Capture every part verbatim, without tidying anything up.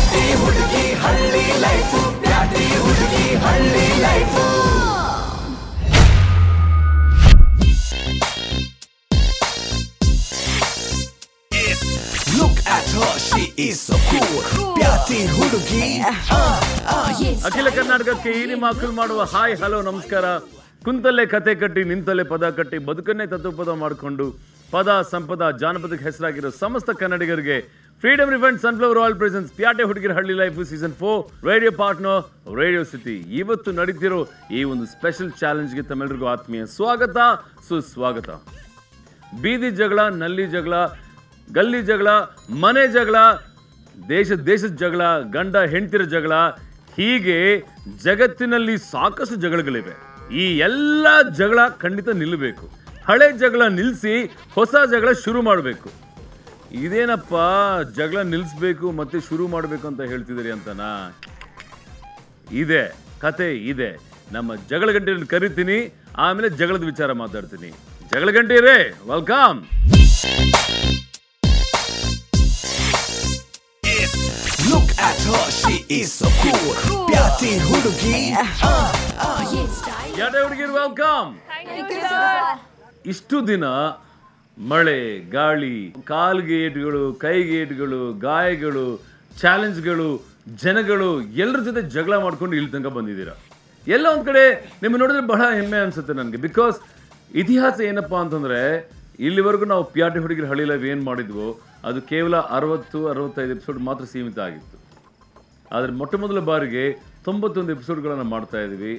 Patty ಹುಡುಗಿ ಹಳ್ಳಿ life ಪ್ಯಾಟಿ ಹುಡುಗಿ ಹಳ್ಳಿ life Look at her, she is so cool. ಪ್ಯಾಟಿ ಹುಡುಗಿ ಅಖಿಲ ಕರ್ನಾಟಕಕ್ಕೆ ಈ ನಿಮ್ಮ ಮಕ್ಕಳು ಮಾಡುವ ಹಾಯ್ ಹಲೋ ನಮಸ್ಕಾರ. ಕುಂತಲ್ಲೇ ಕತೆ ಕಟ್ಟಿ ನಿಂತಲ್ಲೇ ಪದ ಕಟ್ಟಿ ಬದುಕನ್ನೇ ತತ್ವಪದ ಮಾಡಿಕೊಂಡು ಪದ ಸಂಪದ ಜಾನಪದಕ್ಕೆ ಹೆಸರಾಗಿರೋ ಸಮಸ್ತ ಕನ್ನಡಿಗರಿಗೆ Freedom refined sunflower oil presents ಪ್ಯಾಟೆ ಹುಡುಗಿರ ಹಳ್ಳಿ life season four radio partner Radio City ಇವತ್ತು ನಡೀತಿರೋ ಈ ಒಂದು ಸ್ಪೆಷಲ್ ಚಾಲೆಂಜ್ಗೆ ತಮ್ಮೆಲ್ಲರಿಗೂ ಆತ್ಮೀಯ ಸ್ವಾಗತ ಸುಸ್ವಾಗತ. ಬೀದಿ ಜಗಳ, ನಲ್ಲಿ ಜಗಳ, ಗಲ್ಲಿ ಜಗಳ, ಮನೆ ಜಗಳ, ದೇಶ ದೇಶದ ಜಗಳ, ಗಂಡ ಹೆಂಡತಿರ ಜಗಳ, ಹೀಗೆ ಜಗತ್ತಿನಲ್ಲಿ ಸಾಕಷ್ಟು ಜಗಳಗಳಿವೆ. ಈ ಎಲ್ಲ ಜಗಳ ಖಂಡಿತ ನಿಲ್ಲಬೇಕು. ಹಳೆ ಜಗಳ ನಿಲ್ಲಿಸಿ ಹೊಸ ಜಗಳ ಶುರು ಮಾಡಬೇಕು. ಇದೇನಪ್ಪ ಜಗಳ ನಿಲ್ಲಿಸ್ಬೇಕು ಮತ್ತೆ ಶುರು ಮಾಡಬೇಕು ಅಂತ ಹೇಳ್ತಿದ್ದೀರಿ ಅಂತನಾ? ಇದೆ ಕತೆ ಇದೆ. ನಮ್ಮ ಜಗಳ ಗಂಟೆಯನ್ನು ಕರಿತೀನಿ, ಆಮೇಲೆ ಜಗಳದ ವಿಚಾರ ಮಾತಾಡ್ತೀನಿ. ಜಗಳ ಗಂಟೆಯರೇ welcome. Look at her, she is so cool. ಪ್ಯಾಟಿ ಹುಡುಗಿ ಪ್ಯಾಟೆ ಹುಡುಗಿರು ವೆಲ್ಕಮ್. ಇಷ್ಟು ದಿನ ಮಳೆ, ಗಾಳಿ, ಕಾಲ್ಗೆ ಏಟುಗಳು, ಕೈಗೆ ಏಟುಗಳು, ಗಾಯಗಳು, ಚಾಲೆಂಜ್ಗಳು, ಜನಗಳು ಎಲ್ಲರ ಜೊತೆ ಜಗಳ ಮಾಡ್ಕೊಂಡು ಇಲ್ಲಿ ತನಕ ಬಂದಿದ್ದೀರಾ. ಎಲ್ಲ ಒಂದು ಕಡೆ ನಿಮ್ಮ ನೋಡಿದ್ರೆ ಬಹಳ ಹೆಮ್ಮೆ ಅನಿಸುತ್ತೆ ನನಗೆ. ಬಿಕಾಸ್ ಇತಿಹಾಸ ಏನಪ್ಪ ಅಂತಂದರೆ, ಇಲ್ಲಿವರೆಗೂ ನಾವು ಪ್ಯಾಟೆ ಹುಡುಗಿರ ಹಳ್ಳಿ ಲೈವ್ ಏನು ಮಾಡಿದ್ವೋ ಅದು ಕೇವಲ ಅರವತ್ತು ಅರವತ್ತೈದು ಎಪಿಸೋಡ್ ಮಾತ್ರ ಸೀಮಿತ ಆಗಿತ್ತು. ಆದರೆ ಮೊಟ್ಟ ಮೊದಲ ಬಾರಿಗೆ ತೊಂಬತ್ತೊಂದು ಎಪಿಸೋಡ್ಗಳನ್ನು ಮಾಡ್ತಾ ಇದ್ದೀವಿ.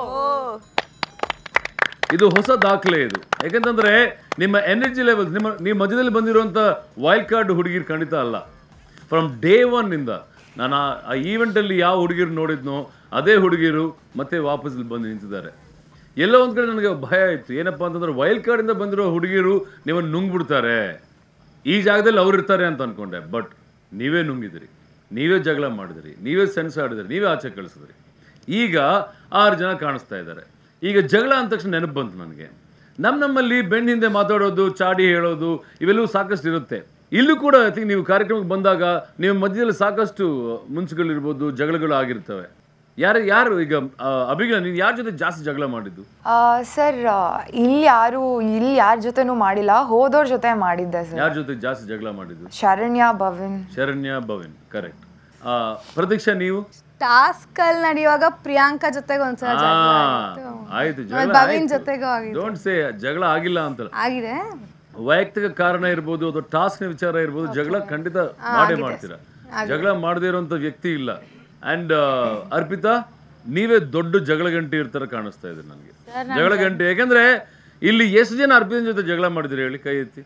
ಇದು ಹೊಸ ದಾಖಲೆ. ಇದು ಯಾಕಂತಂದರೆ ನಿಮ್ಮ ಎನರ್ಜಿ ಲೆವೆಲ್, ನಿಮ್ಮ ನಿಮ್ಮ ಮಧ್ಯದಲ್ಲಿ ಬಂದಿರುವಂಥ ವೈಲ್ಡ್ ಕಾರ್ಡ್ ಹುಡುಗಿರು ಖಂಡಿತ ಅಲ್ಲ. ಫ್ರಮ್ ಡೇ ಒನ್ನಿಂದ ನಾನು ಆ ಈವೆಂಟಲ್ಲಿ ಯಾವ ಹುಡುಗಿರು ನೋಡಿದ್ನೋ ಅದೇ ಹುಡುಗಿರು ಮತ್ತೆ ವಾಪಸ್ ಬಂದು ನಿಂತಿದ್ದಾರೆ. ಎಲ್ಲೋ ಒಂದು ಕಡೆ ನನಗೆ ಭಯ ಇತ್ತು. ಏನಪ್ಪ ಅಂತಂದ್ರೆ ವೈಲ್ಡ್ ಕಾರ್ಡಿಂದ ಬಂದಿರೋ ಹುಡುಗಿರು ನಿಮ್ಮನ್ನು ನುಂಗ್ಬಿಡ್ತಾರೆ, ಈ ಜಾಗದಲ್ಲಿ ಅವ್ರು ಇರ್ತಾರೆ ಅಂತ ಅಂದ್ಕೊಂಡೆ. ಬಟ್ ನೀವೇ ನುಂಗಿದಿರಿ, ನೀವೇ ಜಗಳ ಮಾಡಿದಿರಿ, ನೀವೇ ಸೆನ್ಸ್ ಆಡಿದಿರಿ, ನೀವೇ ಆಚೆ ಕಳಿಸಿದ್ರಿ. ಈಗ ಆರು ಜನ ಕಾಣಿಸ್ತಾ ಇದ್ದಾರೆ. ಈಗ ಜಗಳ ಅಂದ ತಕ್ಷಣ ನೆನಪು ಬಂತು ನನಗೆ. ನಮ್ಮ ನಮ್ಮಲ್ಲಿ ಬೆನ್ನ ಹಿಂದೆ ಮಾತಾಡೋದು, ಚಾಡಿ ಹೇಳೋದು ಇವೆಲ್ಲವೂ ಸಾಕಷ್ಟು ಇರುತ್ತೆ. ಇಲ್ಲೂ ಕೂಡ ಐ ಥಿಂಕ್ ನೀವು ಕಾರ್ಯಕ್ರಮಕ್ಕೆ ಬಂದಾಗ ನಿಮ್ಮ ಮಧ್ಯದಲ್ಲಿ ಸಾಕಷ್ಟು ಮುನ್ಸುಗಳಿರ್ಬೋದು, ಜಗಳಗಳು ಆಗಿರ್ತವೆ. ಯಾರು ಯಾರು ಈಗ ಅಭಿಜ್ಞಾ, ನೀನು ಯಾರ ಜೊತೆ ಜಾಸ್ತಿ ಜಗಳ ಮಾಡಿದ್ದು? ಸರ್ ಇಲ್ಲಿ ಯಾರು ಇಲ್ಲಿ ಯಾರ ಜೊತೆನೂ ಮಾಡಿಲ್ಲ, ಹೋದವ್ರ ಜೊತೆ ಮಾಡಿದ್ದೆ ಸರ್. ಯಾರ ಜೊತೆ ಜಾಸ್ತಿ ಜಗಳ ಮಾಡಿದ್ದು? ಶರಣ್ಯ, ಭವಿನ್. ಶರಣ್ಯ, ಭವಿನ್, ಕರೆಕ್ಟ್. ಪ್ರತೀಕ್ಷಾ ನೀವು? ಟಾಸ್ಕ್ ಅಲ್ಲಿ ನಡೆಯುವಾಗ ಪ್ರಿಯಾಂಕಾ ಜೊತೆಗೆ ಒಂದ್ಸಲ ಆಯ್ತು, ಭವಿನ್ ಜೊತೆಗೂ ಆಗಿದೆ. ಡೋಂಟ್ ಸೇ ಜಗಳ ಆಗಿಲ್ಲ ಅಂತ. ಆಗಿದೆ. ವೈಯಕ್ತಿಕ ಕಾರಣ ಇರ್ಬೋದು ಅಥವಾ ಟಾಸ್ಕ್ ವಿಚಾರ ಇರ್ಬೋದು, ಜಗಳ ಖಂಡಿತ ಮಾಡೇ ಮಾಡ್ತೀರಾ. ಜಗಳ ಮಾಡದೇ ಇರುವಂತ ವ್ಯಕ್ತಿ ಇಲ್ಲ. ಅಂಡ್ ಅರ್ಪಿತಾ, ನೀವೇ ದೊಡ್ಡ ಜಗಳ ಗಂಟೆ ಇರ್ತಾರ ಕಾಣಿಸ್ತಾ ಇದೆ ನನಗೆ. ಜಗಳ ಗಂಟೆ ಯಾಕಂದ್ರೆ ಇಲ್ಲಿ ಎಷ್ಟು ಜನ ಅರ್ಪಿತನ ಜೊತೆ ಜಗಳ ಮಾಡಿದ್ರಿ ಹೇಳಿ? ಕೈ ಎತ್ತಿ.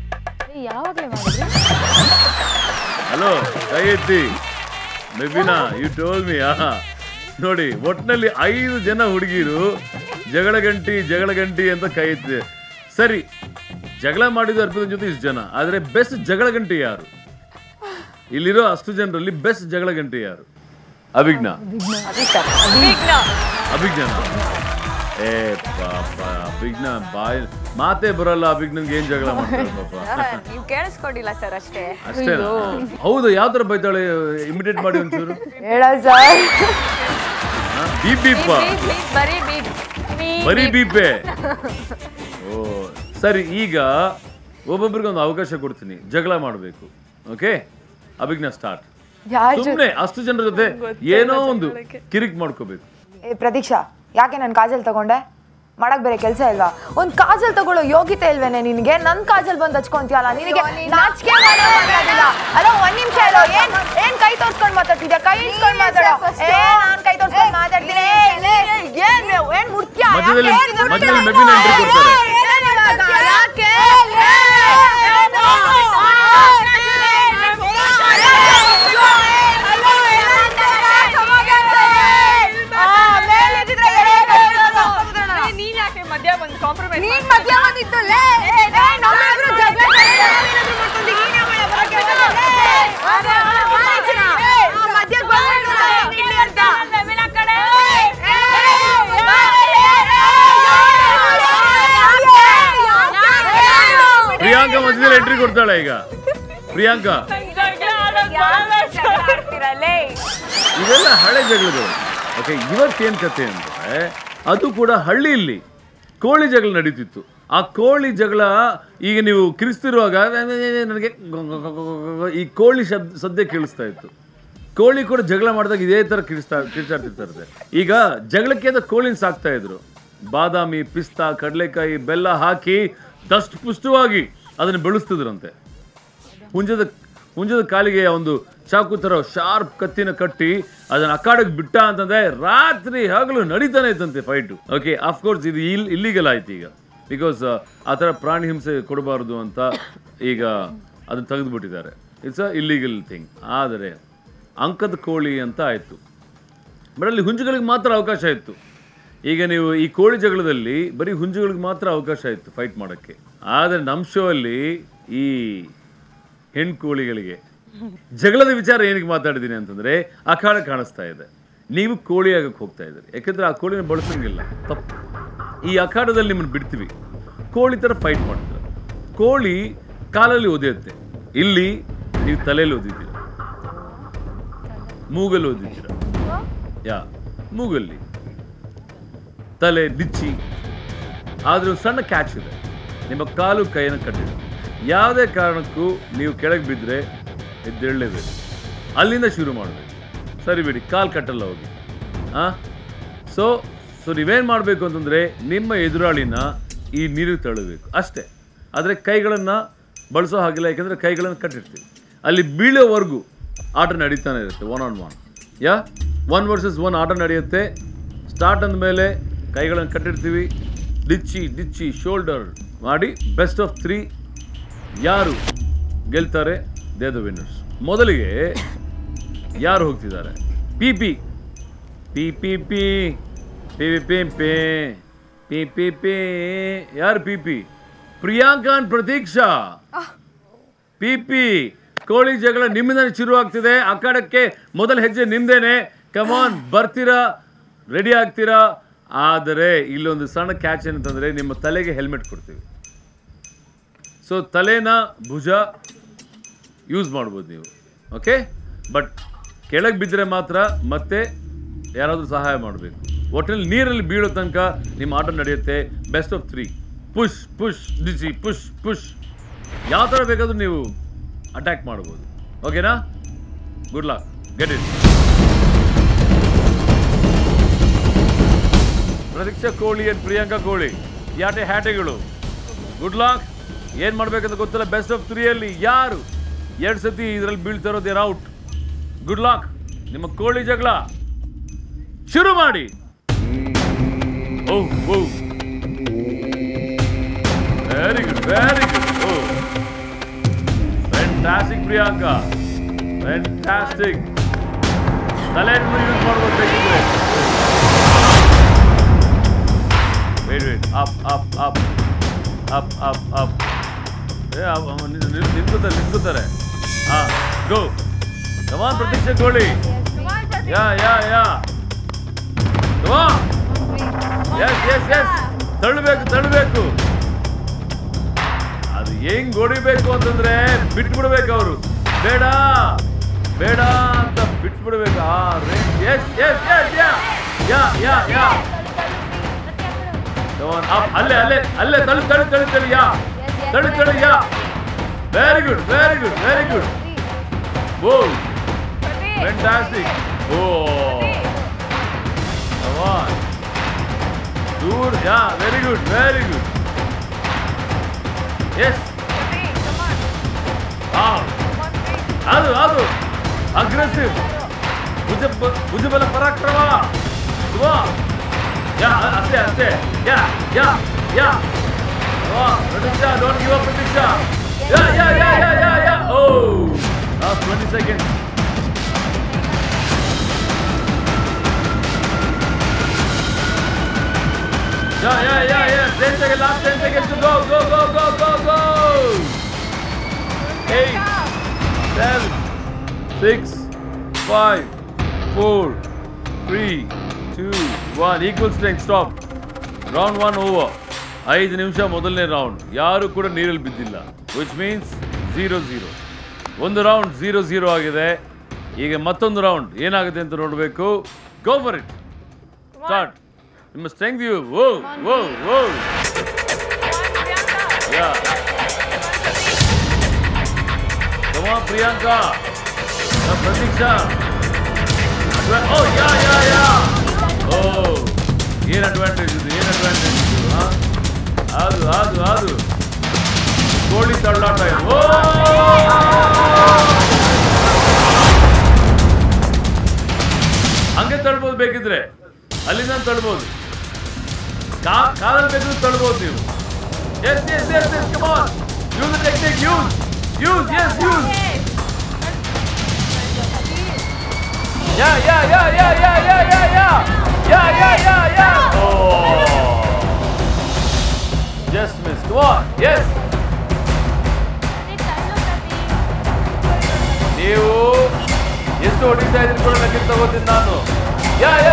ಹಲೋ, ಕೈ ಎತ್ತಿ. Mebina, you told me. ನೋಡಿ, ಒಟ್ಟಿನಲ್ಲಿ ಐದು ಜನ ಹುಡುಗಿರು ಜಗಳ ಗಂಟಿ ಜಗಳ ಗಂಟಿ ಅಂತ ಕೈ ಎತ್ತಿದೆ. ಸರಿ, ಜಗಳ ಮಾಡಿದ ಅರ್ಪಿತನ ಜೊತೆ ಇಷ್ಟು ಜನ, ಆದರೆ ಬೆಸ್ಟ್ ಜಗಳ ಗಂಟೆ ಯಾರು? ಇಲ್ಲಿರೋ ಅಷ್ಟು ಜನರಲ್ಲಿ ಬೆಸ್ಟ್ ಜಗಳ ಗಂಟೆ ಯಾರು? ಅಭಿಜ್ಞಾ. ಅಭಿಜ್ಞಾ ಏ ಪಾಪ, ಅಭಿಜ್ಞಾ ಬಾಯ್ ಮಾತೇ ಬರಲ್ಲ. ಅಭಿಜ್ಞನ್ಗೆ ಏನ್ ಜಗಳ ಮಾಡ್ತಾರೆ ಪಾಪ? ನೀವು ಕೇಳಿಸ್ಕೊಂಡಿಲ್ಲ ಸರ್, ಅಷ್ಟೇ. ಅಷ್ಟೇನಾ? ಹೌದು. ಯಾವ ತರ ಬೈತಾಳೆ? ಇಮಿಡಿಯೇಟ್ ಮಾಡಿ ಒಂಚೂರು. ಬೀಪ್ ಬೀಪ್, ಬರೀ ಬೀಪೆ. ಓ ಸರಿ, ಈಗ ಒಬ್ಬೊಬ್ರಿಗೆ ಒಂದು ಅವಕಾಶ ಕೊಡ್ತೀನಿ, ಜಗಳ ಮಾಡಬೇಕು. Okay, Abhigna start. ಸುಮ್ಮನೆ ಅಷ್ಟು ಜನರ ಜೊತೆ ಏನೋ ಒಂದು ಕಿರಿಕ್ ಮಾಡ್ಕೋಬೇಕು. ಏ ಪ್ರತೀಕ್ಷಾ, ಯಾಕೆ ನಾನು ಕಾಜಲ್ ತಗೊಂಡೆ? ಮಾಡಕ್ ಬೇರೆ ಕೆಲಸ ಇಲ್ವಾ? ಒಂದ್ ಕಾಜಲ್ ತಗೊಳ್ಳೋ ಯೋಗ್ಯತೆ ಇಲ್ವೇನೆ ನಿನಗೆ? ನನ್ ಕಾಜಲ್ ಬಂದ್ ಹಚ್ಕೊಂತೀಯಲ್ಲ, ನಿನಗೆ ನಾಚಿಕೆ ಮಾಡೋದಿಲ್ಲ. ಅಲ್ಲ, ಒಂದ್ ನಿಮಿಷ ಇರೋ. ಏನ್ ಏನ್ ಕೈ ತೋರ್ಸ್ಕೊಂಡ್ ಮಾತಾಡ್ತಿದ್ಯಾ? ಕೈ ಇಟ್ಕೊಂಡ್ ಮಾತಾಡೋ. ಏ ನಾನ್ ಕೈ ತೋರ್ಸ್ಕೊಂಡ್ ಮಾತಾಡ್ತೀನಿ. ಏನ್ ಏನ್ ಮುಖ್ಯ? ನೀನ್ ಮಧ್ಯ ಬಂದಿತ್ತು ಲೇ. ನಮ್ಮಿಬ್ರು ಜಗಳ ಪ್ರಿಯಾಂಕಾ ಮಧ್ಯದಲ್ಲಿ ಎಂಟ್ರಿ ಕೊಡ್ತಾಳೆ ಈಗ. ಪ್ರಿಯಾಂಕಾ ಇದೆಲ್ಲ ಹಳೆ ಜಗಳಗಳು. ಓಕೆ, ಇವತ್ತೇನು ಕತೆ ಅಂದರೆ ಅದು ಕೂಡ ಹಳ್ಳಿಯಲ್ಲಿ ಕೋಳಿ ಜಗಳ ನಡೀತಿತ್ತು. ಆ ಕೋಳಿ ಜಗಳ ಈಗ ನೀವು ಕಿರಿಸ್ತಿರುವಾಗ ನನಗೆ ಈ ಕೋಳಿ ಶಬ್ದ ಸದ್ಯ ಕೇಳಿಸ್ತಾ ಇತ್ತು. ಕೋಳಿ ಕೂಡ ಜಗಳ ಮಾಡಿದಾಗ ಇದೇ ಥರ ಕಿರಿಸ್ತಾ ಕಿರ್ಚಾಡ್ತಿರ್ತಾರೆ. ಈಗ ಜಗಳಕ್ಕೆ ಅಂತ ಕೋಳಿನ ಸಾಕ್ತಾ ಇದ್ರು. ಬಾದಾಮಿ, ಪಿಸ್ತಾ, ಕಡಲೆಕಾಯಿ, ಬೆಲ್ಲ ಹಾಕಿ ದಷ್ಟು ಪುಷ್ಟವಾಗಿ ಅದನ್ನು ಬೆಳೆಸ್ತಿದ್ರಂತೆ. ಹುಂಜದ ಹುಂಜದ ಕಾಲಿಗೆ ಒಂದು ಚಾಕು ಥರ ಶಾರ್ಪ್ ಕತ್ತಿನ ಕಟ್ಟಿ ಅದನ್ನು ಅಖಾಡಕ್ಕೆ ಬಿಟ್ಟ ಅಂತಂದರೆ ರಾತ್ರಿ ಹಗಲು ನಡೀತಾನೆ ಇತ್ತಂತೆ ಫೈಟು. ಓಕೆ, ಅಫ್ಕೋರ್ಸ್ ಇದು ಇಲ್ ಇಲ್ಲಿಗಲ್ ಆಯ್ತು ಈಗ, ಬಿಕಾಸ್ ಆ ಥರ ಪ್ರಾಣಿ ಹಿಂಸೆ ಕೊಡಬಾರ್ದು ಅಂತ ಈಗ ಅದನ್ನು ತೆಗೆದುಬಿಟ್ಟಿದ್ದಾರೆ. It's a illegal thing. ಆದರೆ ಅಂಕದ ಕೋಳಿ ಅಂತ ಆಯಿತು. ಬಟ್ ಅಲ್ಲಿ ಹುಂಜುಗಳಿಗೆ ಮಾತ್ರ ಅವಕಾಶ ಇತ್ತು. ಈಗ ನೀವು ಈ ಕೋಳಿ ಜಗಳದಲ್ಲಿ ಬರೀ ಹುಂಜುಗಳಿಗೆ ಮಾತ್ರ ಅವಕಾಶ ಇತ್ತು ಫೈಟ್ ಮಾಡೋಕ್ಕೆ. ಆದರೆ ನಮ್ಮ ಶೋ ಅಲ್ಲಿ ಈ ಹೆಣ್ಣು ಕೋಳಿಗಳಿಗೆ ಜಗಳದ ವಿಚಾರ ಏನಕ್ಕೆ ಮಾತಾಡಿದ್ದೀನಿ ಅಂತಂದರೆ ಅಖಾಡ ಕಾಣಿಸ್ತಾ ಇದೆ, ನೀವು ಕೋಳಿ ಆಗಕ್ಕೆ ಹೋಗ್ತಾ ಇದ್ದೀರಿ. ಯಾಕೆಂದರೆ ಆ ಕೋಳಿನ ಬಳಸಂಗಿಲ್ಲ, ತಪ್ಪು. ಈ ಅಖಾಡದಲ್ಲಿ ನಿಮ್ಮನ್ನು ಬಿಡ್ತೀವಿ, ಕೋಳಿ ಥರ ಫೈಟ್ ಮಾಡ್ತಾರೆ. ಕೋಳಿ ಕಾಲಲ್ಲಿ ಒದೆಯುತ್ತೆ, ಇಲ್ಲಿ ನೀವು ತಲೆಯಲ್ಲಿ ಓದಿದ್ದೀರ, ಮೂಗಲ್ಲಿ ಓದಿದ್ದೀರ. ಯಾ ಮೂಗಲ್ಲಿ ತಲೆ ಡಿಚ್ಚಿ. ಆದರೆ ಸಣ್ಣ ಕ್ಯಾಚ್ ಇದೆ, ನಿಮ್ಮ ಕಾಲು ಕೈಯನ್ನು ಕಟ್ಟಿದೆ. ಯಾವುದೇ ಕಾರಣಕ್ಕೂ ನೀವು ಕೆಳಗೆ ಬಿದ್ದರೆ ಎದ್ದೇಳಲೇಬೇಕು, ಅಲ್ಲಿಂದ ಶುರು ಮಾಡಬೇಕು. ಸರಿ ಬಿಡಿ, ಕಾಲು ಕಟ್ಟಲ್ಲ ಹೋಗಿ. ಹಾಂ, ಸೊ ಸೊ ನೀವೇನು ಮಾಡಬೇಕು ಅಂತಂದರೆ ನಿಮ್ಮ ಎದುರಾಳಿನ ಈ ನೀರಿಗೆ ತಳ್ಳಬೇಕು ಅಷ್ಟೇ. ಆದರೆ ಕೈಗಳನ್ನು ಬಳಸೋ ಹಾಗಿಲ್ಲ, ಯಾಕೆಂದರೆ ಕೈಗಳನ್ನು ಕಟ್ಟಿರ್ತೀವಿ. ಅಲ್ಲಿ ಬೀಳೋವರೆಗೂ ಆಟ ನಡೀತಾನೆ ಇರುತ್ತೆ, one on one. Yeah one versus one ಆಟ ನಡೆಯುತ್ತೆ. ಸ್ಟಾರ್ಟ್ ಅಂದಮೇಲೆ ಕೈಗಳನ್ನು ಕಟ್ಟಿರ್ತೀವಿ, ಡಿಚ್ಚಿ ಡಿಚ್ಚಿ ಶೋಲ್ಡರ್ ಮಾಡಿ ಬೆಸ್ಟ್ ಆಫ್ ತ್ರೀ ಯಾರು ಗೆಲ್ತಾರೆ ದೇ ದ ವಿನ್ನರ್ಸ್. ಮೊದಲಿಗೆ ಯಾರು ಹೋಗ್ತಿದ್ದಾರೆ? ಪಿ ಪಿ ಪಿ ಪಿ ಪಿ ಪಿ ಪಿ ಪಿ ಪಿ ಪಿ ಪಿ ಯಾರು ಪಿ ಪಿ? ಪ್ರಿಯಾಂಕಾನ್ ಪ್ರತೀಕ್ಷಾ. ಪಿ ಪಿ ಕೋಳಿ ಜಗಳ ನಿಮ್ಮಿಂದ ಶುರು ಆಗ್ತಿದೆ. ಅಖಾಡಕ್ಕೆ ಮೊದಲ ಹೆಜ್ಜೆ ನಿಮ್ದೇನೆ. ಕಮಾನ್, ಬರ್ತೀರಾ, ರೆಡಿ ಆಗ್ತೀರಾ. ಆದರೆ ಇಲ್ಲೊಂದು ಸಣ್ಣ ಕ್ಯಾಚ್ ಏನಂತಂದರೆ ನಿಮ್ಮ ತಲೆಗೆ ಹೆಲ್ಮೆಟ್ ಕೊಡ್ತೀವಿ. ಸೊ ತಲೆನ ಭುಜ ಯೂಸ್ ಮಾಡ್ಬೋದು ನೀವು. ಓಕೆ, ಬಟ್ ಕೆಳಗೆ ಬಿದ್ದರೆ ಮಾತ್ರ ಮತ್ತೆ ಯಾರಾದರೂ ಸಹಾಯ ಮಾಡಬೇಕು. ಒಟ್ಟಿನಲ್ಲಿ ನೀರಲ್ಲಿ ಬೀಳೋ ತನಕ ನಿಮ್ಮ ಆಟ ನಡೆಯುತ್ತೆ. Best of three, push push ಡಿಸಿ ಪುಷ್ ಪುಷ್, ಯಾವ ಥರ ಬೇಕಾದರೂ ನೀವು ಅಟ್ಯಾಕ್ ಮಾಡ್ಬೋದು. ಓಕೆನಾ? Good luck, get it. Pratiksha ಕೋಳಿ ಆ್ಯಂಡ್ ಪ್ರಿಯಾಂಕಾ ಕೋಳಿ ಯಾಟೆ ಹ್ಯಾಟೆಗಳು. Good luck. ಏನು ಮಾಡಬೇಕಂತ ಗೊತ್ತಿಲ್ಲ. ಬೆಸ್ಟ್ ಆಫ್ ತ್ರೀಯಲ್ಲಿ ಯಾರು ಎರಡು ಸತಿ ಇದರಲ್ಲಿ ಬೀಳ್ತಾ ಇರೋದು ಯಾರು ಔಟ್. Good luck. ನಿಮ್ಮ ಕೋಳಿ ಜಗಳ ಶುರು ಮಾಡಿ. Oh oh very good, very good. Oh fantastic Priyanka, fantastic. ತಲೆಯನ್ನು ಯೂಸ್ ಮಾಡ್ಬೋದು ಬೇಕಿದ್ರೆ. Wait wait up up up up up up ನಿಂತ್ಕೋತಾರೆ ನಿಂತ್ಕೋತಾರೆ. ಹಾಂ, ಗೋ ಕಮಾನ್ ಪ್ರತೀಕ್ಷಾ ಕೋಳಿ. Yeah yeah yeah come on. Yes yes yes ತಳ್ಳಬೇಕು ತಳ್ಳಬೇಕು. ಅದು ಹೆಂಗ್ ಹೊಡಿಬೇಕು ಅಂತಂದ್ರೆ ಬಿಟ್ಬಿಡ್ಬೇಕು. ಅವರು ಬೇಡ ಬೇಡ ಅಂತ ಬಿಟ್ಬಿಡ್ಬೇಕು. ಆ range. Yes yes yes yeah yeah yeah yeah ಅಲ್ಲೇ ಅಲ್ಲೇ ಅಲ್ಲೇ ತಳ್ಳಿ ತಳ್ಳಿ ತಳ್ಳಿ ತಳ್ಳಿ ಯಾ ತಳ್ಳಿ ತಳ್ಳಿ yeah. Very good, very good, very good. Oh fantastic. Oh ದೂರ yeah. Very good, very good. Yes, ಅದು ಅದು ಅಗ್ರೆಸಿವ್ ಭುಜ ಭುಜಬಲ ಪರಾಕ್ರಮ. ಯಾ ಅಷ್ಟೇ ಅಷ್ಟೇ. ಯಾ yeah yeah Pratisha, don't give up, Pratisha. Yeah, yeah, yeah, yeah, yeah, yeah. Oh, last twenty seconds. Yeah, yeah, yeah, yeah. ten seconds, last ten seconds to go, go, go, go, go, go. Eight, seven, six, five, four, three, two, one. Equal strength. Stop. Round one over. ಐದು ನಿಮಿಷ ಮೊದಲನೇ round. ಯಾರು ಕೂಡ ನೀರಲ್ಲಿ ಬಿದ್ದಿಲ್ಲ, which means zero zero. ಒಂದು round zero zero ಆಗಿದೆ. ಈಗ ಮತ್ತೊಂದು ರೌಂಡ್ ಏನಾಗುತ್ತೆ ಅಂತ ನೋಡಬೇಕು. Go for it. ಸ್ಟಾರ್ಟ್. ನಿಮ್ಮ strength you. Oh O oh yeah come on Priyanka. Pratiksha. Oh yeah yeah yeah oh ಏನು ಅಡ್ವಾಂಟೇಜ್ ಇದು, ಏನು ಅಡ್ವಾಂಟೇಜ್ ಇದು. ಹಾಂ ಅದು ಅದು ಅದು ಕೋಳಿ ತಳ್ಳಾಟ. ಓ ಹಂಗೆ ತಳ್ಬೋದು, ಬೇಕಿದ್ರೆ ಅಲ್ಲಿಂದ ತಳ್ಬೋದು, ಕಾಲಲ್ಲಿ ಬೇಕಿದ್ರೆ ತಳ್ಬೋದು ನೀವು. Yes yes yes yes come on use the technique. Use use yes use. Yeah yeah yeah yeah yeah yeah yeah yeah yeah yeah yeah yeah oh just miss. Come on. Yes ನೀವು ಎಷ್ಟು ಹೊಡಿತಾ ಇದ್ರಿ ಕೂಡ ಲೆಕ್ಕ ತಗೋತೀನಿ ನಾನು. ಯಾ ಯಾ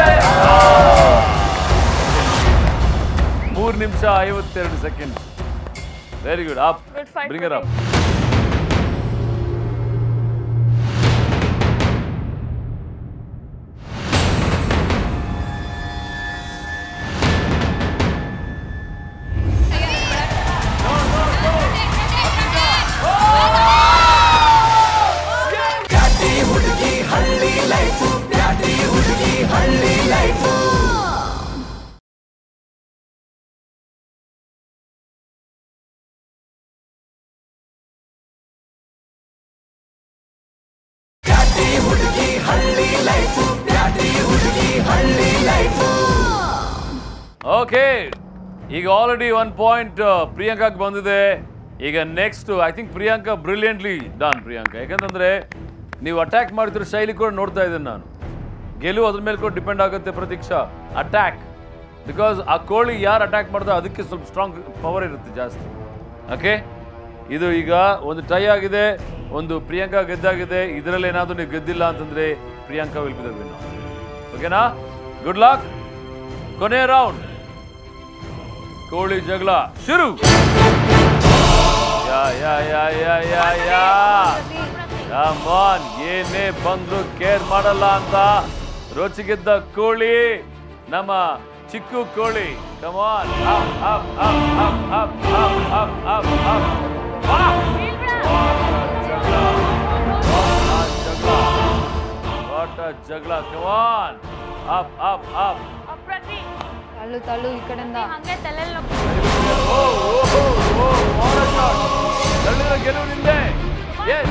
ಮೂರು ನಿಮಿಷ ಐವತ್ತೆರಡು second. Very good. Up bring it up. Okay, ಈಗ ಆಲ್ರೆಡಿ ಒನ್ ಪಾಯಿಂಟ್ ಪ್ರಿಯಾಂಕಾಗೆ ಬಂದಿದೆ. ಈಗ next I think Priyanka brilliantly done. Priyanka ಯಾಕಂತಂದ್ರೆ ನೀವು ಅಟ್ಯಾಕ್ ಮಾಡ್ತಿರೋ ಶೈಲಿ ಕೂಡ ನೋಡ್ತಾ ಇದ್ದೇನೆ ನಾನು. ಗೆಲುವು ಅದ್ರ ಮೇಲೆ ಕೂಡ ಡಿಪೆಂಡ್ ಆಗುತ್ತೆ ಪ್ರತೀಕ್ಷಾ. ಅಟ್ಯಾಕ್ ಬಿಕಾಸ್ ಆ ಕೋಳಿ ಯಾರು ಅಟ್ಯಾಕ್ ಮಾಡ್ತಾರೆ ಅದಕ್ಕೆ ಸ್ವಲ್ಪ ಸ್ಟ್ರಾಂಗ್ ಪವರ್ ಇರುತ್ತೆ ಜಾಸ್ತಿ. ಓಕೆ, ಇದು ಈಗ ಒಂದು ಟೈ ಆಗಿದೆ, ಒಂದು ಪ್ರಿಯಾಂಕಾ ಗೆದ್ದಾಗಿದೆ. ಇದರಲ್ಲಿ ಏನಾದರೂ ನೀವು ಗೆದ್ದಿಲ್ಲ ಅಂತಂದ್ರೆ Priyanka will be the winner. ಓಕೆನಾ? Good luck. ಕೊನೆ ರೌಂಡ್ ಕೋಳಿ ಜಗಳ ಶುರು. Yeah yeah yeah yeah yeah yeah come on. ಏನೇ ಬಂದ್ರು ಕೇರ್ ಮಾಡಲ್ಲ ಅಂತ ರೋಚಿಗೆದ್ದ ಕೋಳಿ ನಮ್ಮ ಚಿಕ್ಕು ಕೋಳಿ. Come on. Up up up up up up up up what a ಜಗಳ. Come on. Up up up ತಳ್ಳು ತಳ್ಳು ಈ ಕಡೆಯಿಂದ. ಹಂಗೆ ತಲೆಯಲ್ಲಿ ತಳ್ಳಿರೋ ಗೆಲುವು ನಿಂದೆ. ಎಸ್,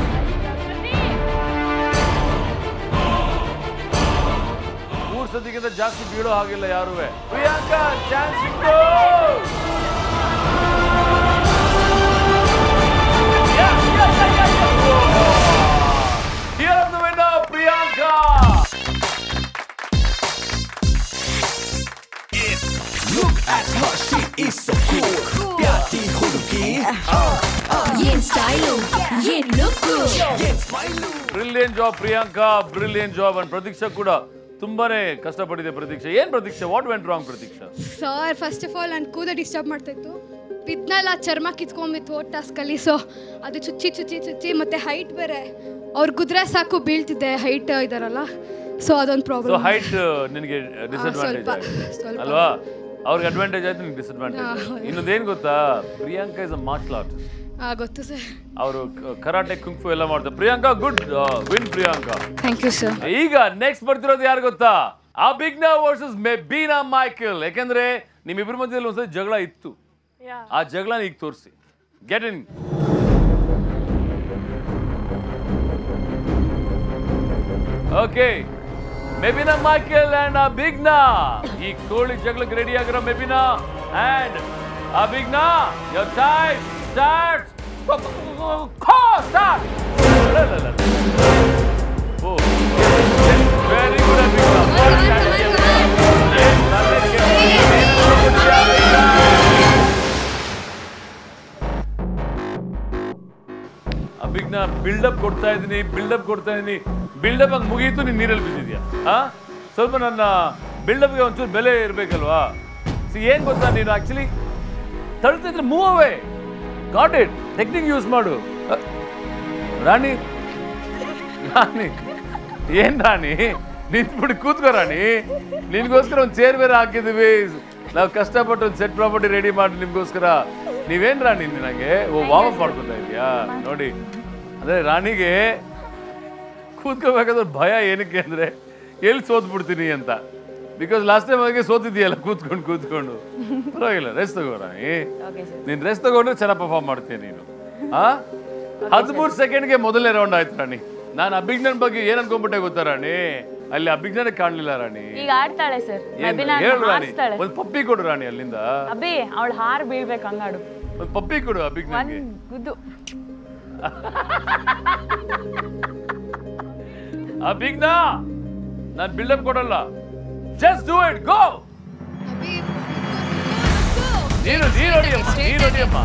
ಮೂರು ಸತಿಗಿಂತ ಜಾಸ್ತಿ ಬೀಳೋ ಹಾಗಿಲ್ಲ ಯಾರು. ಪ್ರಿಯಾಂಕಾ ಚಾನ್ಸ್ ಇತ್ತು. Here is the winner, Priyanka. Look at her, she is so cool. Pyati khudki. Yen style, yen look. Yen smile. Brilliant job, Priyanka. Brilliant job. And Pratiksha kuda ತುಂಬಾನೇ ಕಷ್ಟಪಟ್ಟಿದೆ. ಪ್ರತೀಕ್ಷಾ, ಏನ್ Pratiksha, what went wrong Pratiksha? Sir first of all ನನ್ನ ಕೂದ disturb ಮಾಡ್ತಾ ಇತ್ತು. ಬಿದ್ನಲ್ಲ ಚರ್ಮ ಕಿತ್ಕೊಂಬಿತ್ತು ಟಾಸ್ಕಲ್ಲಿ. So ಅದು ಚುಚ್ಚಿ ಚುಚ್ಚಿ ಚುಚ್ಚಿ ಮತ್ತೆ ಹೈಟ್ ಬೇರೆ ಅವ್ರು ಕುದ್ರೆ ಸಾಕು ಬೀಳ್ತಿದ್ದೆ. ಹೈಟ್ ಇದಾರಲ್ಲ, ಸೊ ಅದೊಂದು ಪ್ರಾಬ್ಲಮ್. ಹೈಟ್ ನಿನಗೆ ಡಿಸ್ಅಡ್ವಾಂಟೇಜ್ ಅಲ್ವಾ? ಅವ್ರಿಗೆ ಅಡ್ವಾಂಟೇಜ್ ಆಯ್ತು, ನಿಮ್ಗೆ ಡಿಸ್ಅಡ್ವಾಂಟೇಜ್. ಇನ್ನೊಂದೇನು ಗೊತ್ತಾ, Priyanka is a martial artist. ಗೊತ್ತು ಸರ್. ಅವರು ಕರಾಟೆ ಕುಂಫು ಎಲ್ಲ ಮಾಡ್ತಾರೆ. Priyanka good win. Priyanka thank you sir. ಈಗ ನೆಕ್ಸ್ಟ್ ಬರ್ತಿರೋದು ಯಾರು ಗೊತ್ತಾ? Abhigna versus Mebina Michael. ಯಾಕಂದ್ರೆ ನಿಮ್ಮಿಬ್ಬರ ಮಧ್ಯದಲ್ಲಿ ಒಂದ್ಸತಿ ಜಗಳ ಇತ್ತು, ಆ ಜಗಳ ಈಗ ತೋರಿಸಿ. Get in. Okay, Mebina Michael and Abhigna ಈ ಕೋಳಿ ಜಗಳಕ್ಕೆ ರೆಡಿ ಆಗಿರೋ Mebina and Abhigna. Your time starts. Start. Oh very good Abhigna. Abhigna buildup ಕೊಡ್ತಾ ಇದ್ದೀನಿ, ಬಿಲ್ಡಪ್ ಕೊಡ್ತಾ ಇದ್ದೀನಿ. ಬಿಲ್ಡಪ್ ಹಂಗೆ ಮುಗೀತು, ನೀನು ನೀರಲ್ಲಿ ಬಿದ್ದಿದ್ಯಾ? ಹಾ, ಸ್ವಲ್ಪ ನನ್ನ ಬಿಲ್ಡಪ್ಗೆ ಒಂಚೂರು ಬೆಲೆ ಇರಬೇಕಲ್ವಾ? ಸಿ ಏನು ಗೊತ್ತಾ, ನೀನು ಆಕ್ಚುಲಿ ತಳ್ತಿದ್ರೆ move away. Got it. Technique use ಮಾಡು ರಾಣಿ. ರಾಣಿ ಏನ್ ರಾಣಿ ನಿಂತ್ಬಿಟ್ಟು ಕೂತ್ಕೋ ರಾಣಿ, ನಿನ್ಗೋಸ್ಕರ ಒಂದು ಚೇರ್ ಬೇರೆ ಹಾಕಿದೀವಿ, ನಾವು ಕಷ್ಟಪಟ್ಟು ಒಂದು ಸೆಟ್ ಪ್ರಾಪರ್ಟಿ ರೆಡಿ ಮಾಡಿ ನಿಮ್ಗೋಸ್ಕರ. ನೀವೇನ್ ರಾಣಿ ನನಗೆ ಓ ವಾರ್ಮ್ ಅಪ್ ಮಾಡ್ಕೊತಾ ಇದೀಯಾ ನೋಡಿ. ಅಂದ್ರೆ ರಾಣಿಗೆ ಕೂತ್ಕೋಬೇಕಾದ್ರೆ ಭಯ ಏನಕ್ಕೆ ಅಂದ್ರೆ ಎಲ್ಲಿ ಸೋತ್ಬಿಡ್ತೀನಿ ಅಂತ. ಬಿಕಾಸ್ ಲಾಸ್ಟ್ ಟೈಮ್ ಹಾಗೆ ಸೋತಿದ್ಯಲ್ಲ ಕೂತ್ಕೊಂಡು ಕೂತ್ಕೊಂಡು. ಪರವಾಗಿಲ್ಲ, ರೆಸ್ಟ್ ತಗೋ ರಾಣಿ. ನೀನ್ ರೆಸ್ಟ್ ತಗೊಂಡ್ರೆ ಚೆನ್ನಾಗಿ ಪರ್ಫಾರ್ಮ್ ಮಾಡ್ತೀಯ ನೀನು. ಆ ಹದಿಮೂರು ಸೆಕೆಂಡ್ಗೆ ಮೊದಲನೇ ರೌಂಡ್ ಆಯ್ತು ರಾಣಿ. ನಾನು ಅಭಿಜ್ಞಾನ್ ಬಗ್ಗೆ ಏನ್ ಅನ್ಕೊಂಡ್ಬಿಟ್ಟೆ ಗೊತ್ತಾ ರಾಣಿ, ಅಲ್ಲಿ ಅಭಿಜ್ಞಾನ ಕಾಣ್ಲಿಲ್ಲ ರಾಣಿ. ಈಗ ಆಡ್ತಾಳೆ ಸರ್, ಹೇಳು ರಾಣಿ, ಒಂದ್ ಪಪ್ಪಿ ಕೊಡು ರಾಣಿ ಅಲ್ಲಿಂದ. ಅಬ್ಬಿ ಅವಳು ಹಾರ್ ಬೀಳ್ಬೇಕು ಹಂಗಾಡು. ಒಂದ್ ಪಪ್ಪಿ ಕೊಡು ಅಭಿಜ್ಞಾನ್ಗೆ. ಗುದ್ದು ಅಭಿಜ್ಞಾ, ನಾನ್ ಬಿಲ್ಡಪ್ ಕೊಡಲ್ಲ, ಜಸ್ಟ್ ಡೂ ಇಟ್, ಗೋ. ನೀನು ನೀನು ಹೊಡಿಯಮ್ಮ, ನೀನು ಹೊಡಿಯಮ್ಮ.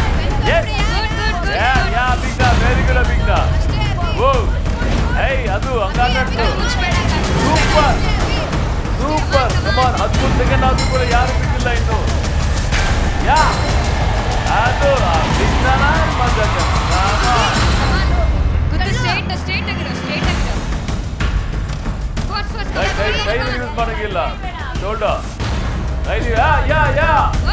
Abhijna very good Abhijna. ಓ ಏಯ್ ಅದು ಹಂಗಾಗಟ್ಟು ಸೂಪರ್ ಸೂಪರ್. ಕಮಾನ್, ಹದಿಮೂರು ಸೆಕೆಂಡ್ ಆದ್ರೂ ಕೂಡ ಯಾರು ಬಿಟ್ಟಿಲ್ಲ ಇನ್ನು. ಯಾ ಅದು ಅಭಿಜ್ಞಾನ ಮಜಾಕ. ಕೈ ಯೂಸ್ ಮಾಡಂಗಿಲ್ಲ, ದೊಡ್ಡ ಕೈ. ಯಾ ಯಾ ಯಾ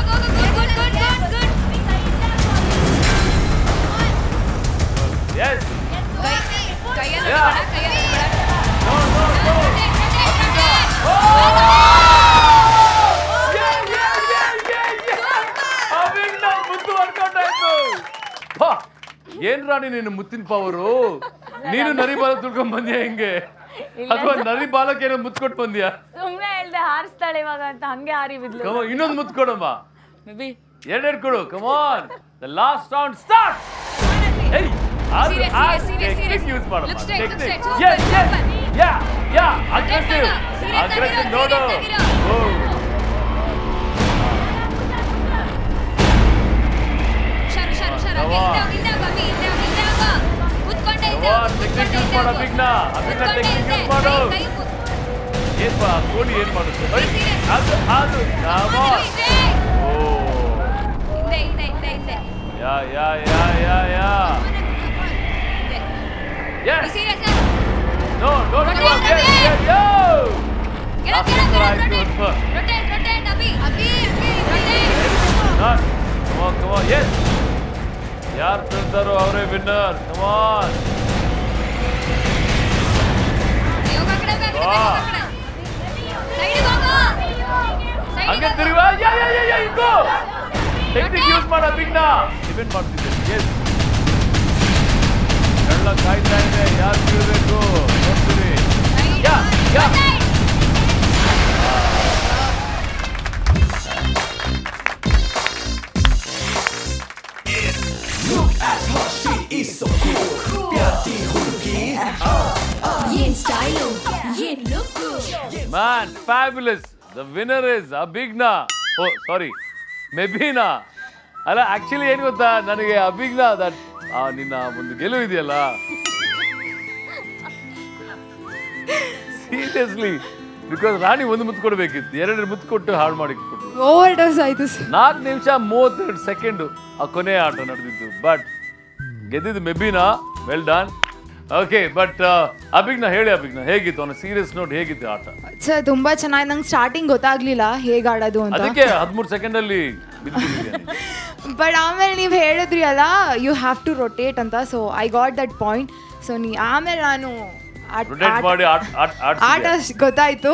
ಎಸ್ ಮುತ್ತು ವರ್ಕೌಟ್ ಆಯ್ತು. ಏನ್ ರಾಣಿ ನೀನು ಮುತ್ತಿನ ಪವರು, ನೀನು ನರಿ ಬಾಲ ತುಳ್ಕೊಂಡ್ ಬಂದ್ಯಾ ಹಿಂಗೆ, ಅಥವಾ ನರಿ ಬಾಲಕ್ಕೆ ಏನೋ ಮುತ್ಕೊಟ್ಟು ಬಂದ್ಯಾ? ಸುಮ್ನೆ ಹೇಳ್ದೆ ಹಾರಿಸ್ತಾಳೆ ಇವಾಗ ಅಂತ, ಹಂಗೆ ಹಾರಿ ಬಿದ್ಲು. ಇನ್ನೊಂದು ಮುತ್ತು ಕೊಡಮ್ಮ, ಎರಡೆರಡು ಕೊಡು. Come on, the last round start. ಏಯ್ ಯೂಸ್ ಮಾಡಮ್ಮ, technique. Yes yes yeah yeah aggressive aggressive ನೋಡು. ಓ ಟೆಕ್ನಿಕ್ ಯೂಸ್ ಮಾಡು ಅಭಿಜ್ಞಾ. ಅಭಿಜ್ಞಾ ಟೆಕ್ನಿಕ್ ಯೂಸ್ ಮಾಡು. ಏನ್ ಬಾ ಕೋಳಿ ಏನ್ ಮಾಡುತ್ತೆ ಅದು ಅದು. ಓ yeah yeah yeah yeah yeah Yes. No, don't give up. Yes, yes, yo. Get up, get up, get up, rotate. Rotate, rotate, Abhi. Abhi, Abhi, rotate. Done. Come on, come on. Yes. Yaar filtaro avre winner. Come on. Yoga kada, yoga kada, yoga kada. Side hogo. Side. Ange tiriva. Yeah, yeah, yeah, yeah. You go. Technique use maadu Abhigna. Event ಮಾಡ್ತಿದ್ದೆ. Yes. ಎಲ್ಲ ಕಾಯ್ತಾ ಇದೆ, ಯಾರು ಬೀಳಬೇಕು ನೋಡ್ತೀವಿ. Yeah yeah Look at her, she is so cool. Pyati hulki. Yen style, yen look good. Man, fabulous. The winner is Abhigna. Oh, sorry, Mebina. ಅಲ್ಲ actually ಏನು ಗೊತ್ತಾ, ನನಗೆ ಅಭಿಜ್ಞಾ ದಟ್ ನಿನ್ನ ಒಂದು ಗೆಲುವು ಇದೆಯಲ್ಲ, ಸೀರಿಯಸ್ಲಿ, ಬಿಕಾಸ್ ರಾಣಿ ಒಂದು ಮುತ್ತು ಕೊಡ್ಬೇಕಿತ್ತು, ಎರಡು ಮುತ್ತು ಕೊಟ್ಟು ಹಾಳು ಮಾಡಿ ಕೊಟ್ಟರು. ಓವರ್ ಡೋಸ್ ಆಯ್ತು ಸರ್. ನಾಲ್ಕು ನಿಮಿಷ ಮೂವತ್ತೆರಡು ಸೆಕೆಂಡು ಆ ಕೊನೆ ಆಟ ನಡೆದಿದ್ದು. ಬಟ್ ಗೆದ್ದಿದ್ದು Mebina, well done. Okay, but Abhigna ಹೇಳಿ ಅಭಿಜ್ಞಾ, ಹೇಗಿತ್ತು ಅವನ ಸೀರಿಯಸ್ ನೋಟ್, ಹೇಗಿತ್ತು ಆಟ? ಸರ್ ತುಂಬಾ ಚೆನ್ನಾಗಿ, ನಂಗೆ ಸ್ಟಾರ್ಟಿಂಗ್ ಗೊತ್ತಾಗ್ಲಿಲ್ಲ ಹೇಗೆ ಆಡೋದು ಅಂತ, ಅದಕ್ಕೆ ಹದಿಮೂರು ಸೆಕೆಂಡ್ ಅಲ್ಲಿ ಬಟ್ ಆಮೇಲೆ ನೀವು ಹೇಳಿದ್ರಿ ಅಲ್ಲ ಯು ಹ್ಯಾವ್ ಟು ರೊಟೇಟ್ ಅಂತ, so I got that point. So ನೀ ಆಮೇಲೆ ನಾನು ಆಟ ಗೊತ್ತಾಯ್ತು.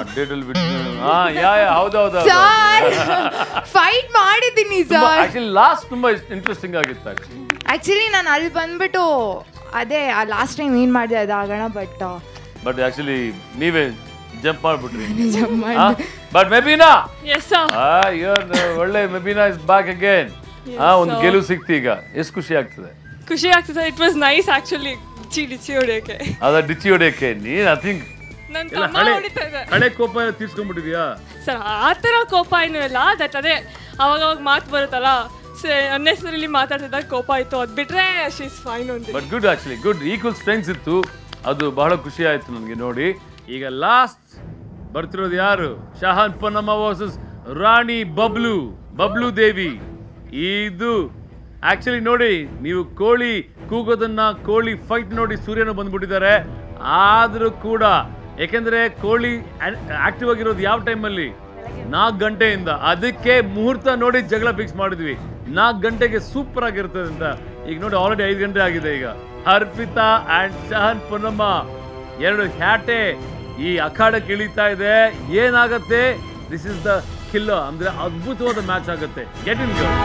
ಫೈಟ್ ಮಾಡಿದ್ದೀನಿ ಸರ್. ಲಾಸ್ಟ್ ತುಂಬಾ ಇಂಟ್ರೆಸ್ಟಿಂಗ್ ಆಗಿತ್ತು ಆಕ್ಚುಲಿ. ನಾನು ಅಲ್ಲಿ ಬಂದ್ಬಿಟ್ಟು ಅದೇ ಲಾಸ್ಟ್ ಟೈಮ್ ಏನ್ ಮಾಡಿದೆ ಅದಾಗೋಣ, ಬಟ್ ಬಟ್ ಆಕ್ಚುಲಿ ನೀವೇ ಜಂಪ್ ಮಾಡ್ಬಿಟ್ರಿ. ಬಟ್ ಮೆಬಿನಾ, ಎಸ್ ಸರ್, ಒಳ್ಳೆ ಮೆಬಿನಾ ಇಸ್ ಬ್ಯಾಕ್ ಅಗೇನ್. ಒಂದು ಗೆಲುವು ಸಿಕ್ತು ಈಗ, ಎಷ್ಟು ಖುಷಿ ಆಗ್ತದೆ? ಖುಷಿ ಆಗ್ತದೆ. It was nice actually. ಡಿಚ್ಚಿ ಡಿಚ್ಚಿ ಹೊಡೆಯಕ್ಕೆ, ಅದ ಡಿಚ್ಚಿ ಹೊಡೆಯಕ್ಕೆ ನೀನ್ ಐ ಥಿಂಕ್ ಹಳೆ ಕೋಪ ತೀರ್ಸ್ಕೊಂಡ್ಬಿಟ್ಟಿದ್ಯಾ ಸರ್? ಆ ಥರ ಕೋಪ ಏನೂ ಇಲ್ಲ, ದಟ್ ಅದೇ ಅವಾಗ ಅವಾಗ ಮಾತು ಬರುತ್ತಲ್ಲ, ಅನ್ನೆಸರಿಲಿ ಮಾತಾಡ್ತಿದ್ದಾಗ ಕೋಪ ಆಯ್ತು, ಅದು ಬಿಟ್ರೆ ಶಿ ಇಸ್ ಫೈನ್ ಒಂದು. But good, actually good, equal strengths ಇತ್ತು, ಅದು ಬಹಳ ಖುಷಿ ಆಯ್ತು ನನಗೆ ನೋಡಿ. ಈಗ ಲಾಸ್ಟ್ ಬರ್ತಿರೋದು ಯಾರು? ಶಹಾನ್ ಪನ್ನಮ್ಮ ವರ್ಸಸ್ ರಾಣಿ ಬಬ್ಲು ಬಬ್ಲು ದೇವಿ. ಇದು ಆಕ್ಚುಲಿ ನೋಡಿ, ನೀವು ಕೋಳಿ ಕೂಗೋದನ್ನ, ಕೋಳಿ ಫೈಟ್ ನೋಡಿ ಸೂರ್ಯನ ಬಂದ್ಬಿಟ್ಟಿದ್ದಾರೆ. ಆದ್ರೂ ಕೂಡ ಯಾಕೆಂದ್ರೆ ಕೋಳಿ ಆಕ್ಟಿವ್ ಆಗಿರೋದು ಯಾವ ಟೈಮಲ್ಲಿ? ನಾಲ್ಕು ಗಂಟೆಯಿಂದ. ಅದಕ್ಕೆ ಮುಹೂರ್ತ ನೋಡಿ ಜಗಳ ಫಿಕ್ಸ್ ಮಾಡಿದ್ವಿ. ನಾಲ್ಕು ಗಂಟೆಗೆ ಸೂಪರ್ ಆಗಿರ್ತದೆ ಅಂತ. ಈಗ ನೋಡಿ ಆಲ್ರೆಡಿ ಐದು ಗಂಟೆ ಆಗಿದೆ. ಈಗ ಅರ್ಪಿತಾ ಅಂಡ್ ಶಹನ್ ಪೂನಮ್ಮ ಎರಡು ಹ್ಯಾಟೆ ಈ ಅಖಾಡಕ್ಕೆ ಇಳಿತಾ ಇದೆ. ಏನಾಗತ್ತೆ? This is the killer. ಅಂದ್ರೆ ಅದ್ಭುತವಾದ ಮ್ಯಾಚ್ ಆಗುತ್ತೆ. Get in go.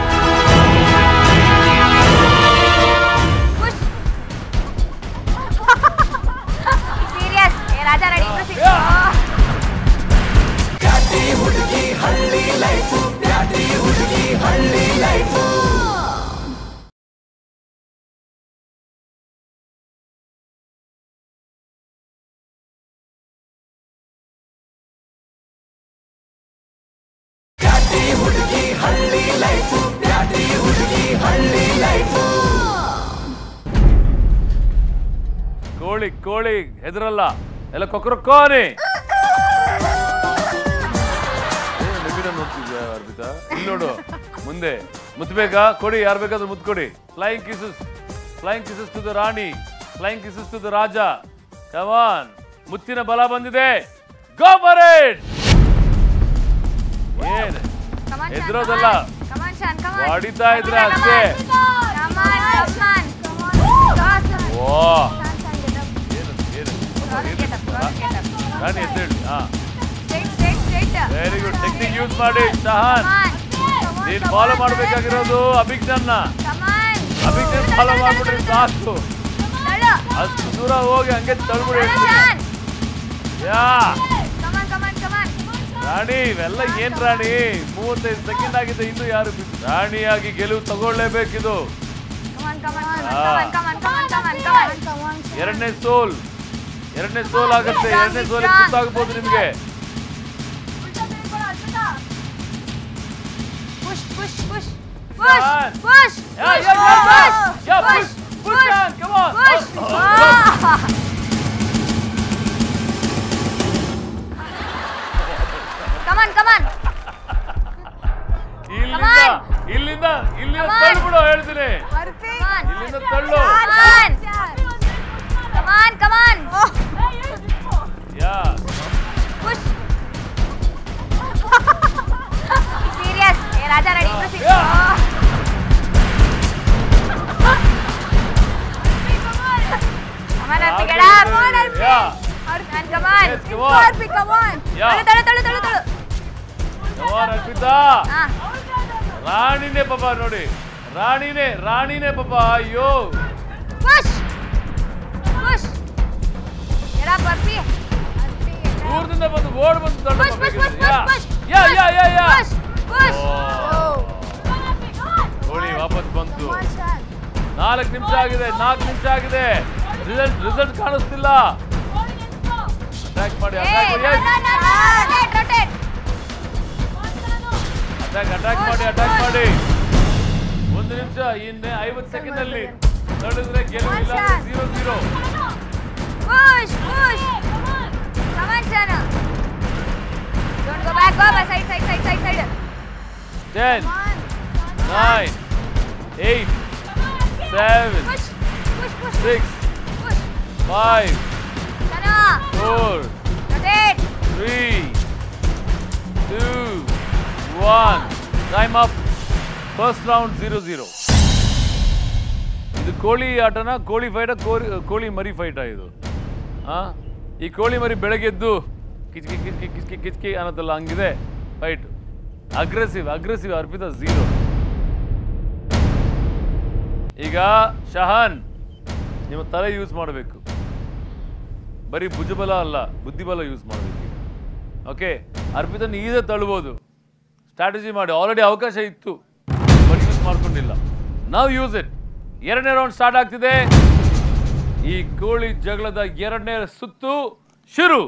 Serious Raja ready. ಪ್ಯಾಟಿ ಹುಡುಗಿ ಹಳ್ಳಿ ಲೈಫ್, ಪ್ಯಾಟಿ ಹುಡುಗಿ ಹಳ್ಳಿ ಲೈಫ್. ಪ್ಯಾಟಿ ಹುಡುಗಿ ಹಳ್ಳಿ ಲೈಫ್, ಪ್ಯಾಟಿ ಹುಡುಗಿ ಹಳ್ಳಿ ಲೈಫ್. ಕೋಳಿ ಕೋಳಿ ಹೆದರಲ್ಲ, ಎಲ್ಲ ಕೊಕ್ರಕ್ಕೋನಿ. ನೋಡ್ತಿದ್ಯಾ ಅರ್ಪಿತಾ? ಇಲ್ಲಿ ನೋಡು, ಮುಂದೆ ಮುತ್ಬೇಕಾ? ಕೊಡಿ, ಯಾರು ಬೇಕಾದ್ರೂ ಮುತ್ ಕೊಡಿ. Flying kisses, flying kisses to the Rani, flying kisses to the Raja. Come on, ಮುತ್ತಿನ ಬಲ ಬಂದಿದೆ. Go for it. ಏನ್ ಹೆದರೋದಲ್ಲ, ಹೊಡಿತಾ ಇದ್ರೆ ಅಷ್ಟೇ. ಓ ಏನು ಏನು ರಾಣಿ ಎದ್ದೇಳಿ. ಹಾ, ವೆರಿ ಗುಡ್. ಟೆಕ್ನಿಕ್ ಯೂಸ್ ಮಾಡಿ ಶಹನ್. ನೀನ್ ಫಾಲೋ ಮಾಡ್ಬೇಕಾಗಿರೋದು ಅಭಿಜ್ಞಾನ. ಅಭಿಜ್ಞಾನ ಫಾಲೋ ಮಾಡ್ಬಿಟ್ರೆ ಸಾಕು. ಅಷ್ಟು ದೂರ ಹೋಗಿ ಹಂಗೆ ತಳ್ಬಿಡಿ. ಯಾ ರಾಣಿ, ಇವೆಲ್ಲ ಏನ್ ರಾಣಿ? ಮೂವತ್ತೈದು ಸೆಕೆಂಡ್ ಆಗಿದೆ, ಇನ್ನು ಯಾರು ರಾಣಿಯಾಗಿ ಗೆಲುವು ತಗೊಳ್ಳೇಬೇಕಿದು. ಎರಡನೇ ಸೋಲ್, ಎರಡನೇ ಸೋಲ್ ಆಗುತ್ತೆ. ಎರಡನೇ ಸೋಲ್ ಗೊತ್ತಾಗಬಹುದು ನಿಮ್ಗೆ. ಇಲ್ಲಿಂದ ಇಲ್ಲಿಂದ ತಳ್ಳು ಹೇಳ್ತೀನಿ. ಇಲ್ಲಿಂದ ತಳ್ಳು. Serious Raja ready. ರಾಣಿನೇ ಪಾಪ ನೋಡಿ, ರಾಣಿನೇ ರಾಣಿನೇ ಪಾಪ. ಅಯ್ಯೋ, ದೂರದಿಂದ ಬಂದು ಓಡ್ ಬಂದು ಕೋಳಿ ವಾಪಸ್ ಬಂತು. ನಾಲ್ಕು ನಿಮಿಷ ಆಗಿದೆ, ನಾಲ್ಕು ನಿಮಿಷ ಆಗಿದೆ. ರಿಸಲ್ಟ್ ರಿಸಲ್ಟ್ ಕಾಣಿಸ್ತಿಲ್ಲ. ಅಟ್ಯಾಕ್ ಮಾಡಿ, ಅಟ್ಯಾಕ್ ಅಟ್ಯಾಕ್ ಮಾಡಿ, ಅಟ್ಯಾಕ್ ಮಾಡಿ. ಒಂದು ನಿಮಿಷ, ಇನ್ನೇ ಐವತ್ತು ಸೆಕೆಂಡ್ ಅಲ್ಲಿ ನಡೆದ್ರೆ ಗೆಲುವಿಲ್ಲ. Zero zero. ten, nine, eight, seven, six, five, four, three, two, one. Time up. First round zero zero. ಇದು ಕೋಳಿ ಆಟನ, ಕೋಳಿ ಫೈಟ, ಕೋಳಿ ಮರಿ ಫೈಟ ಇದು. ಆ ಈ ಕೋಳಿ ಮರಿ ಬೆಳಗ್ಗೆದ್ದು ಕಿಚ್ಕಿ ಕಿಚ್ಕಿ ಕಿಚ್ಕಿ ಕಿಚ್ಕಿ ಅನ್ನೋದಲ್ಲ, ಹಂಗಿದೆ fight. Aggressive aggressive. Arpita zero. ಈಗ ಶಹನ್, ನಿಮ್ಮ ತಲೆ ಯೂಸ್ ಮಾಡಬೇಕು. ಬರೀ ಭುಜಬಲ ಅಲ್ಲ, ಬುದ್ಧಿಬಲ ಯೂಸ್ ಮಾಡಬೇಕು. ಓಕೆ, ಅರ್ಪಿತನ್ ಈಸೇ ತಳ್ಬೋದು. ಸ್ಟ್ರಾಟಜಿ ಮಾಡಿ. ಆಲ್ರೆಡಿ ಅವಕಾಶ ಇತ್ತು, ಬಟ್ ಯೂಸ್ ಮಾಡ್ಕೊಂಡಿಲ್ಲ. ನಾವು ಯೂಸ್ ಇಟ್. ಎರಡನೇ ರೌಂಡ್ ಸ್ಟಾರ್ಟ್ ಆಗ್ತಿದೆ. ಈ ಕೋಳಿ ಜಗಳದ ಎರಡನೇ ಸುತ್ತು ಶುರು.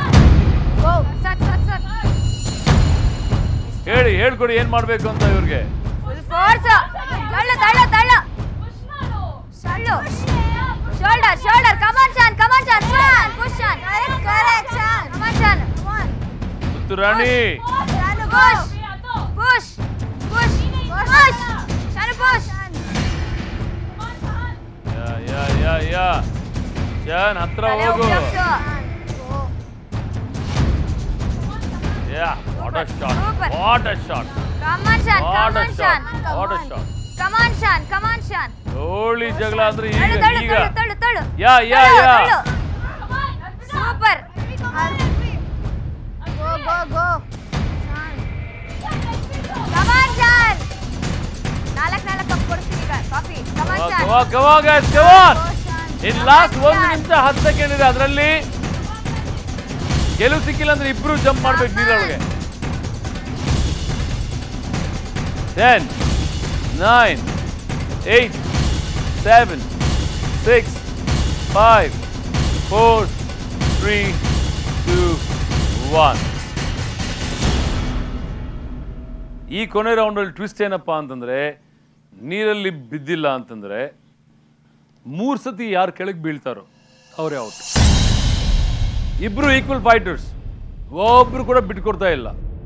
ಹೇಳಿ, ಹೇಳ್ಕೊಡಿ ಏನ್ ಮಾಡ್ಬೇಕು ಅಂತ ಇವ್ರಿಗೆ. Shoulder, shoulder, come on, Shan, come on, Shan, Shan, push, Shan. Correct, correct, Shan. Come on, Shan, come on. Muthu Rani. Shanu, push, push, push, push. Shanu, push. ಶಾನ್ ಹತ್ರ ಹೋಗು. Yeah, what a shot. What a shot. Come on, Shan. Come on, Shan. What a shot. Come on, Shan. Come on, Shan. Holi ಜಗಳ ಅಂದ್ರೆ ಈಗ ತಳ್ಳು, ಈಗ. ತಳ್ಳು, ತಳ್ಳು, ತಳ್ಳು. ಯಾ yeah yeah. Super. Go, go, go. Come on, Shan. ನಾಲ್ಕು ನಾಲ್ಕು cup ಕೊಡ್ತೀನಿ ಈಗ coffee. Come on, Shan. Come on, come on guys, come on. In last ಒಂದು ನಿಮಿಷ ಹತ್ತು ಸೆಕೆಂಡ್ ಇದೆ. ಅದರಲ್ಲಿ ಗೆಲುವು ಸಿಕ್ಕಿಲ್ಲ ಅಂದ್ರೆ ಇಬ್ರು ಜಂಪ್ ಮಾಡ್ಬೇಕು ನೀರೊಳಗೆ. ten, nine, eight, seven, six, five, four, three, two, one. ಈ ಕೊನೆ ರೌಂಡಲ್ಲಿ ಟ್ವಿಸ್ಟ್ ಏನಪ್ಪಾ ಅಂತಂದ್ರೆ ನೀರಲ್ಲಿ ಬಿದ್ದಿಲ್ಲ ಅಂತಂದ್ರೆ ಮೂರು ಸತಿ ಯಾರು ಕೆಳಗೆ ಬೀಳ್ತಾರೋ ಅವರೇ ಔಟ್. ಇಬ್ರು ಈಕ್ವಲ್ ಫೈಟರ್ಸ್, ಒಬ್ರು ಕೂಡ ಬಿಟ್ಕೊಡ್ತಾ ಇಲ್ಲ.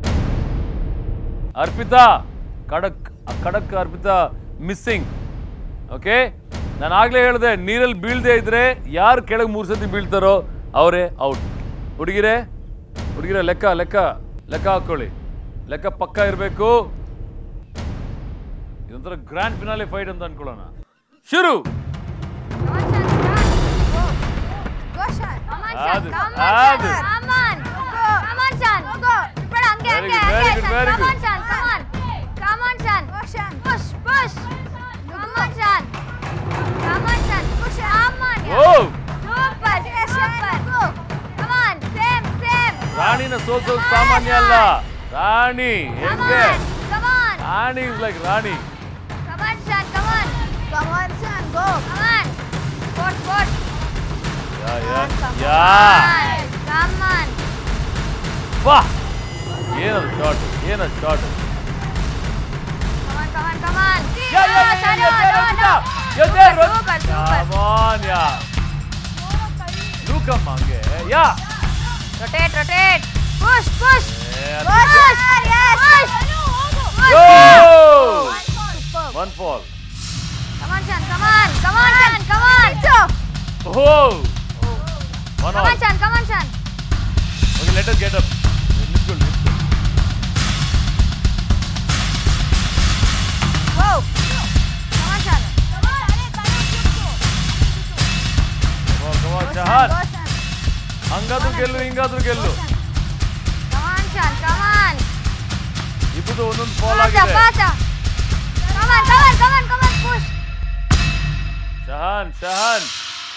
ಅರ್ಪಿತಾ ಖಡಕ್ ಖಡಕ್ ಅರ್ಪಿತಾ ಮಿಸ್ಸಿಂಗ್. ಓಕೆ, ನಾನು ಆಗ್ಲೇ ಹೇಳಿದೆ ನೀರಲ್ಲಿ ಬೀಳದೆ ಇದ್ರೆ ಯಾರು ಕೆಳಗೆ ಮೂರು ಸತಿ ಬೀಳ್ತಾರೋ ಅವರೇ ಔಟ್. ಹುಡುಗಿರೇ ಹುಡುಗಿರೇ ಲೆಕ್ಕ ಲೆಕ್ಕ ಲೆಕ್ಕ ಹಾಕೊಳ್ಳಿ, ಲೆಕ್ಕ ಪಕ್ಕ ಇರಬೇಕು. ಇದೊಂಥರ ಗ್ರ್ಯಾಂಡ್ ಫಿನಾಲೆ ಫೈಟ್ ಅಂತ ಅನ್ಕೊಳ್ಳೋಣ. ಶುರು. ಅದು ಅದು Come on. Come on, Shan. Go. ಹಂಗೆ ಹಂಗೆ ಹಂಗೆ. Come on, Shan. Come on. Come on, Shan. Push, push. Come on, Shan. Come on, Shan. Push. Come on. Oh. Super, super. Come on, same, same. ರಾಣಿನ ಸೋಲ್ಸೋದು ಸಾಮಾನ್ಯ ಅಲ್ಲ. ರಾಣಿ Come ಹೆಂಗೆ? on, come on. ರಾಣಿ is like ರಾಣಿ. Come on, Shan. Come on. Come on, Shan, go. Come on. Force, force. Yeah yeah yeah. Come on. ವಾ, ಏನದು shot, ಏನದು shot. Come on, come on, come on. Yeah, yeah, yeah, No, yeah, no, yeah, no, yeah, no. yeah, yeah, Super, super, super. Come on, yeah. Look up, hಂಗೆ. Yeah. Rotate, rotate. Push, push. Yeah. Push. Yes. Push. Go. Superb. One fall. Come on, Shan. Come on. Come on, Shan. Come on. Oh. One Come all. on, Shan. Come on, Shan. Okay, let us get up. Let's go, let's go. Go. Come on, Shan. Come on, come on, Shahan. ಹಂಗಾದ್ರೂ ಗೆಲ್ಲು, ಹಿಂಗಾದ್ರೂ ಗೆಲ್ಲು. Come on, Shan. Come on. ಇಬ್ಬರು ಒಂದೊಂದು fall Faster, ಆಗಿದೆ. faster. Come on, come on, come on, come on. Push. Shahan Shahan.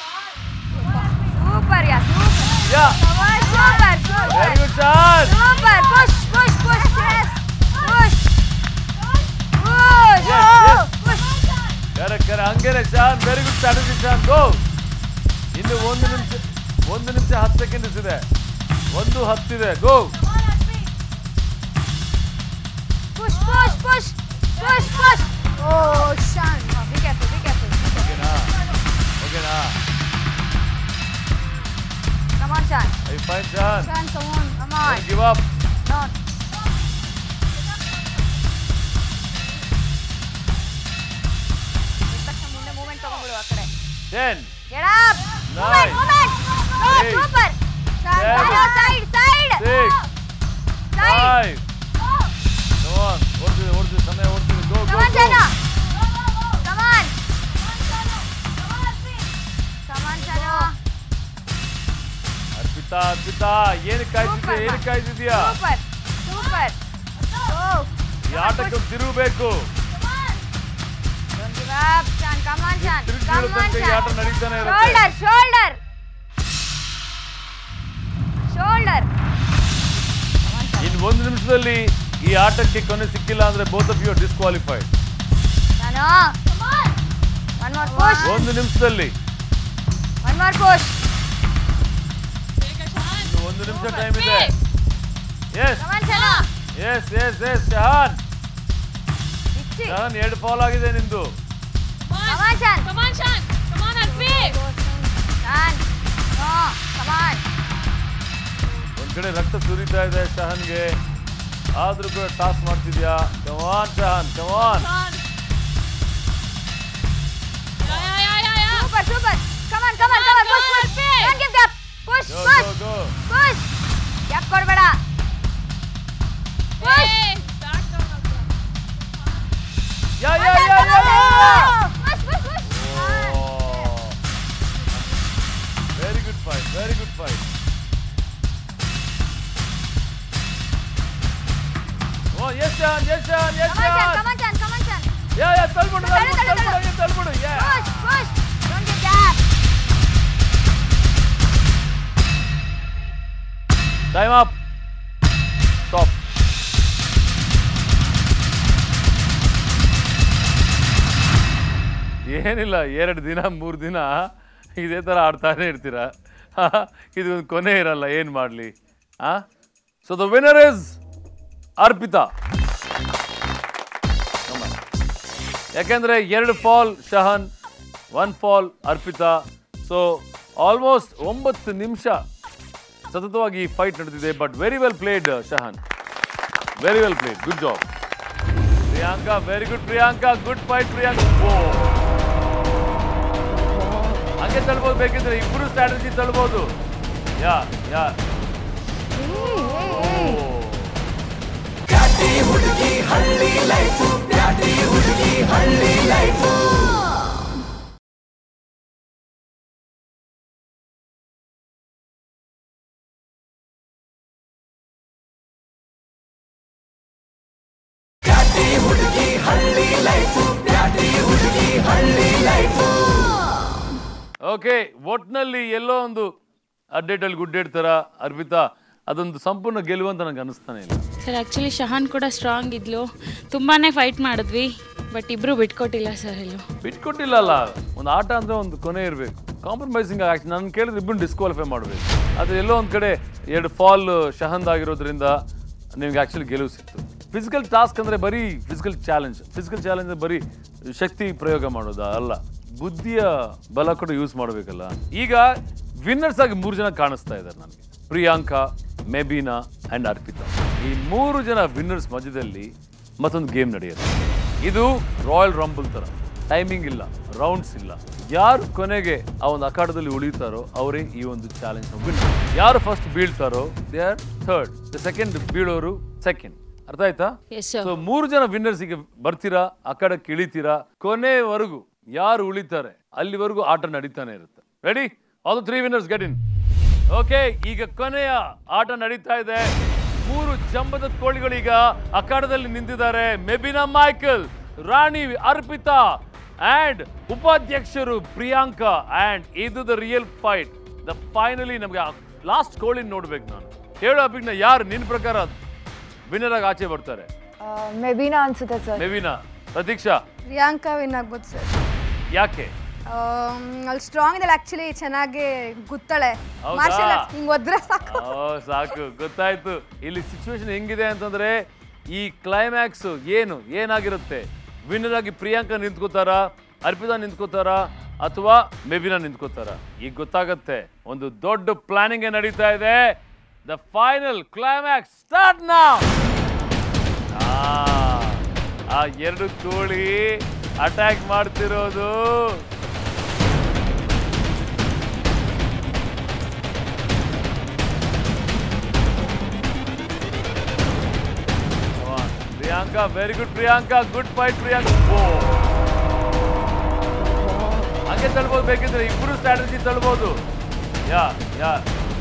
Super, yeah, super. Yeah. Come on, super, super. Very good, Shahan. Super. Push, push, push. Yes. Push. Push. Yes, yes. Push. Correct, correct. ಹಂಗೇನೆ Shahan. Very good strategy Shahan. Go. ಇನ್ನು ಒಂದು ನಿಮಿಷ ಒಂದು ನಿಮಿಷ ಹತ್ತು seconds ಇದೆ. ಒಂದು ಹತ್ತಿದೆ. ಗೋ. Push, push, push. Push, push. Oh, Shan. Be careful, be careful. ಓಕೆನಾ ಓಕೆನಾ. Come on, Shan. I fine Shahan. Shan, come on. Come on. Give up. No. ಮುಂದೆ ಮೂವ್ಮೆಂಟ್ ತಗೊಂಡ್ಬಿಡು ಆ ಕಡೆ. Ten. Get up. Nine. Movement, movement. Go, Eight. super. Seven. Side, side, side. Six. Side. Five. Come on. ಓಡ್ತಿದೆ ಓಡ್ತಿದೆ ಸಮಯ ಓಡ್ತಿದೆ. ಗೋ Come go on, go. Shana. Come on. Come on, Shana. Arpita Arpita ಏನಕ್ಕೆ ಕಾಯ್ತಿದ್ಯಾ Super, ಏನಕ್ಕೆ ಕಾಯ್ತಿದ್ಯಾ? Super, super. Go. ಈ ಆಟಕ್ಕೆ ಒಂದು ತಿರುವು ಬೇಕು. Don't give up, Shan. Come on, Shan. ತಿರುಗಿ Come ಬೀಳೋ on, ತನಕ ಈ ಆಟ Shan. ನಡೀತಾನೆ ಇರುತ್ತೆ. Shoulder, shoulder. Shoulder. ಇನ್ನು ಒಂದು ನಿಮಿಷದಲ್ಲಿ ಈ ಆಟಕ್ಕೆ ಕೊನೆ ಸಿಕ್ಕಿಲ್ಲ ಅಂದ್ರೆ both of you are disqualified. Shana. Come on. One more push. ಒಂದು ನಿಮಿಷದಲ್ಲಿ. One more push. ಇನ್ನು ಒಂದು ನಿಮಿಷ ಟೈಮ್ ಇದೆ. Yes Come on, Shana. Yes yes yes Shahan. Ichi. Shahan ಎರಡು ಫಾಲ್ ಆಗಿದೆ ನಿಂದು. Come on, Shan. Come on, Shan. Come on, Arpi. Shan. No. Come on. ಒಂದ್ ಕಡೆ ರಕ್ತ ಸುರಿತಾ ಇದೆ ಶಹಾನ್ಗೆ, ಆದ್ರೂ ಕೂಡ ಟಾಸ್ ಮಾಡ್ತಿದ್ಯಾ. Come on Shahan, come on. Shan. Yeah, yeah, yeah, yeah, yeah. Super, super. Come on, come on, come on. Push, push, push push push very good fight very good fight ಓ yes ಜಾನ್ yes ಜಾನ್ yes come on ಜಾನ್ come on Chan come on Chan yeah yeah ತಳ್ಬಿಡು ತಳ್ಬಿಡು ತಳ್ಬಿಡು ತಳ್ಬಿಡು yeah push push don't get gap time up stop ಏನಿಲ್ಲ ಎರಡು ದಿನ ಮೂರು ದಿನ ಇದೇ ಥರ ಆಡ್ತಾನೆ ಇರ್ತೀರ ಇದು ಒಂದು ಕೊನೆ ಇರಲ್ಲ ಏನು ಮಾಡಲಿ ಆ so the winner is Arpita ಯಾಕೆಂದರೆ ಎರಡು fall Shahan one fall Arpita so almost ಒಂಬತ್ತು ನಿಮಿಷ ಸತತವಾಗಿ ಈ ಫೈಟ್ ನಡೆದಿದೆ but very well played Shahan very well played good job Priyanka very good Priyanka good fight Priyanka ಓ ಹಂಗೆ ತಳ್ಬೋದು ಬೇಕಿದ್ರೆ ಇಬ್ಬರು ಸ್ಟ್ರಾಟಜಿ ತಳ್ಬೋದು ಯಾ ಯಾ ಪ್ಯಾಟಿ ಹುಡುಗಿ ಹಳ್ಳಿ ಲೈಫ್ ಪ್ಯಾಟಿ ಹುಡುಗಿ ಹಳ್ಳಿ ಲೈಫ್ ಪ್ಯಾಟಿ ಹುಡುಗಿ ಹಳ್ಳಿ ಲೈಫ್ ಪ್ಯಾಟಿ ಹುಡುಗಿ ಹಳ್ಳಿ ಲೈಫ್ ಓಕೆ ಒಟ್ನಲ್ಲಿ ಎಲ್ಲೋ ಒಂದು ಅಡ್ಡೇಟಲ್ಲಿ ಗುಡ್ಡೇಟ್ ಥರ ಅರ್ಪಿತಾ ಅದೊಂದು ಸಂಪೂರ್ಣ ಗೆಲುವು ಅಂತ ನನಗೆ ಅನಿಸ್ತಾನೆ ಇಲ್ಲ ಸರ್ ಆ್ಯಕ್ಚುಲಿ ಶಹಾನ್ ಕೂಡ ಸ್ಟ್ರಾಂಗ್ ಇದ್ಲು ತುಂಬಾ ಫೈಟ್ ಮಾಡಿದ್ವಿ ಬಟ್ ಇಬ್ಬರು ಬಿಟ್ಕೊಟ್ಟಿಲ್ಲ ಸರ್ ಎಲ್ಲೂ ಬಿಟ್ಕೊಟ್ಟಿಲ್ಲ ಅಲ್ಲ ಒಂದು ಆಟ ಅಂದರೆ ಒಂದು ಕೊನೆ ಇರಬೇಕು ಕಾಂಪ್ರಮೈಸಿಂಗ್ ಆ್ಯಕ್ಚುಲಿ ನಾನು ಕೇಳಿದ್ರೆ ಇಬ್ಬರು ಡಿಸ್ಕ್ವಾಲಿಫೈ ಮಾಡಬೇಕು ಆದರೆ ಎಲ್ಲೋ ಒಂದು ಕಡೆ ಎರಡು ಫಾಲ್ ಶಹಂದ್ ಆಗಿರೋದ್ರಿಂದ ನಿಮ್ಗೆ ಆ್ಯಕ್ಚುಲಿ ಗೆಲುವು ಸಿಕ್ತು ಫಿಸಿಕಲ್ ಟಾಸ್ಕ್ ಅಂದರೆ ಬರೀ ಫಿಸಿಕಲ್ ಚಾಲೆಂಜ್ ಫಿಸಿಕಲ್ ಚಾಲೆಂಜ್ ಬರೀ ಶಕ್ತಿ ಪ್ರಯೋಗ ಮಾಡೋದಾ ಅಲ್ಲ ಬುದ್ಧಿಯ ಬಲ ಕೂಡ ಯೂಸ್ ಮಾಡಬೇಕಲ್ಲ ಈಗ ವಿನ್ನರ್ಸ್ ಆಗಿ ಮೂರು ಜನ ಕಾಣಿಸ್ತಾ ಇದ್ದಾರೆ ನನಗೆ ಪ್ರಿಯಾಂಕಾ ಮೆಬಿನಾ ಆ್ಯಂಡ್ ಅರ್ಪಿತಾ ಈ ಮೂರು ಜನ ವಿನ್ನರ್ಸ್ ಮಧ್ಯದಲ್ಲಿ ಮತ್ತೊಂದು ಗೇಮ್ ನಡೆಯುತ್ತೆ ಇದು ರಾಯಲ್ ರಂಬಲ್ ಥರ ಟೈಮಿಂಗ್ ಇಲ್ಲ ರೌಂಡ್ಸ್ ಇಲ್ಲ ಯಾರು ಕೊನೆಗೆ ಆ ಒಂದು ಅಖಾಡದಲ್ಲಿ ಉಳಿತಾರೋ ಅವರೇ ಈ ಒಂದು ಚಾಲೆಂಜ್ ವಿನ್ನರ್ ಯಾರು ಫಸ್ಟ್ ಬೀಳ್ತಾರೋ they are third the second ಬೀಳೋರು ಸೆಕೆಂಡ್ ಅರ್ಥ ಆಯ್ತಾ ಸೊ ಮೂರು ಜನ ವಿನ್ನರ್ಸ್ ಈಗ ಬರ್ತೀರಾ ಅಖಾಡಕ್ಕೆ ಇಳಿತೀರಾ ಕೊನೆವರೆಗೂ ಯಾರು ಉಳಿತಾರೆ ಅಲ್ಲಿವರೆಗೂ ಆಟ ನಡೀತಾನೆ ಇರುತ್ತೆ ready all three winners get in okay ಈಗ ಕೊನೆಯ ಆಟ ನಡೀತಾ ಇದೆ ಮೂರು ಜಂಬದ ಕೋಳಿಗಳೀಗ ಅಖಾಡದಲ್ಲಿ ನಿಂತಿದ್ದಾರೆ ಮೆಬಿನಾ ಮೈಕಲ್ ರಾಣಿ ಅರ್ಪಿತಾ ಅಂಡ್ ಉಪಾಧ್ಯಕ್ಷರು ಪ್ರಿಯಾಂಕಾ ಅಂಡ್ ಇದು the real fight the finally ನಮಗೆ ಲಾಸ್ಟ್ ಕೋಳಿ ನೋಡ್ಬೇಕು ನಾನು ಹೇಳು ಅಭಿಜ್ಞ ಯಾರು ನಿನ್ ಪ್ರಕಾರ ವಿನ್ನರ್ ಆಗಿ ಆಚೆ ಬರ್ತಾರೆ ಮೆಬಿನಾ ಅನ್ಸುತ್ತೆ ಸರ್ ಮೆಬಿನಾ ಪ್ರತೀಕ್ಷಾ ಪ್ರಿಯಾಂಕಾ ವಿನ್ ಆಗ್ಬೋದು ಸರ್ ಯಾಕೆ ಅಲ್ಲಿ ಸ್ಟ್ರಾಂಗ್ ಇದಲ್ಲ ಆಕ್ಚುಲಿ ಚೆನ್ನಾಗಿ ಗುತ್ತಾಳೆ ಮಾರ್ಷಲ್ ಆರ್ಟ್ಸ್ ಹಿಂಗ್ ಒದ್ರೆ ಸಾಕು ಸಾಕು ಗೊತ್ತಾಯ್ತು ಇಲ್ಲಿ ಸಿಚುವೇಶನ್ ಹೆಂಗಿದೆ ಅಂತಂದ್ರೆ ಈ ಕ್ಲೈಮ್ಯಾಕ್ಸ್ ಏನು ಏನಾಗಿರುತ್ತೆ ವಿನ್ನರ್ ಆಗಿ ಪ್ರಿಯಾಂಕಾ ನಿಂತ್ಕೋತಾರ ಅರ್ಪಿತಾ ನಿಂತ್ಕೋತಾರ ಅಥವಾ ಮೆಬಿನಾ ನಿಂತ್ಕೋತಾರ ಈಗ ಗೊತ್ತಾಗತ್ತೆ ಒಂದು ದೊಡ್ಡ ಪ್ಲಾನಿಂಗ್ ನಡೀತಾ ಇದೆ ದ ಫೈನಲ್ ಕ್ಲೈಮ್ಯಾಕ್ಸ್ ಸ್ಟಾರ್ಟ್ ನಾವ್ ಆ ಎರಡು ಕೋಳಿ ಅಟ್ಯಾಕ್ ಮಾಡ್ತಿರೋದು Priyanka very good Priyanka good fight Priyanka ಹಂಗೆ ತಳ್ಬೋದು ಬೇಕಿದ್ರೆ ಇಬ್ಬರು ಸ್ಟ್ರಾಟಜಿ ತಳ್ಬೋದು ಯಾ ಯಾ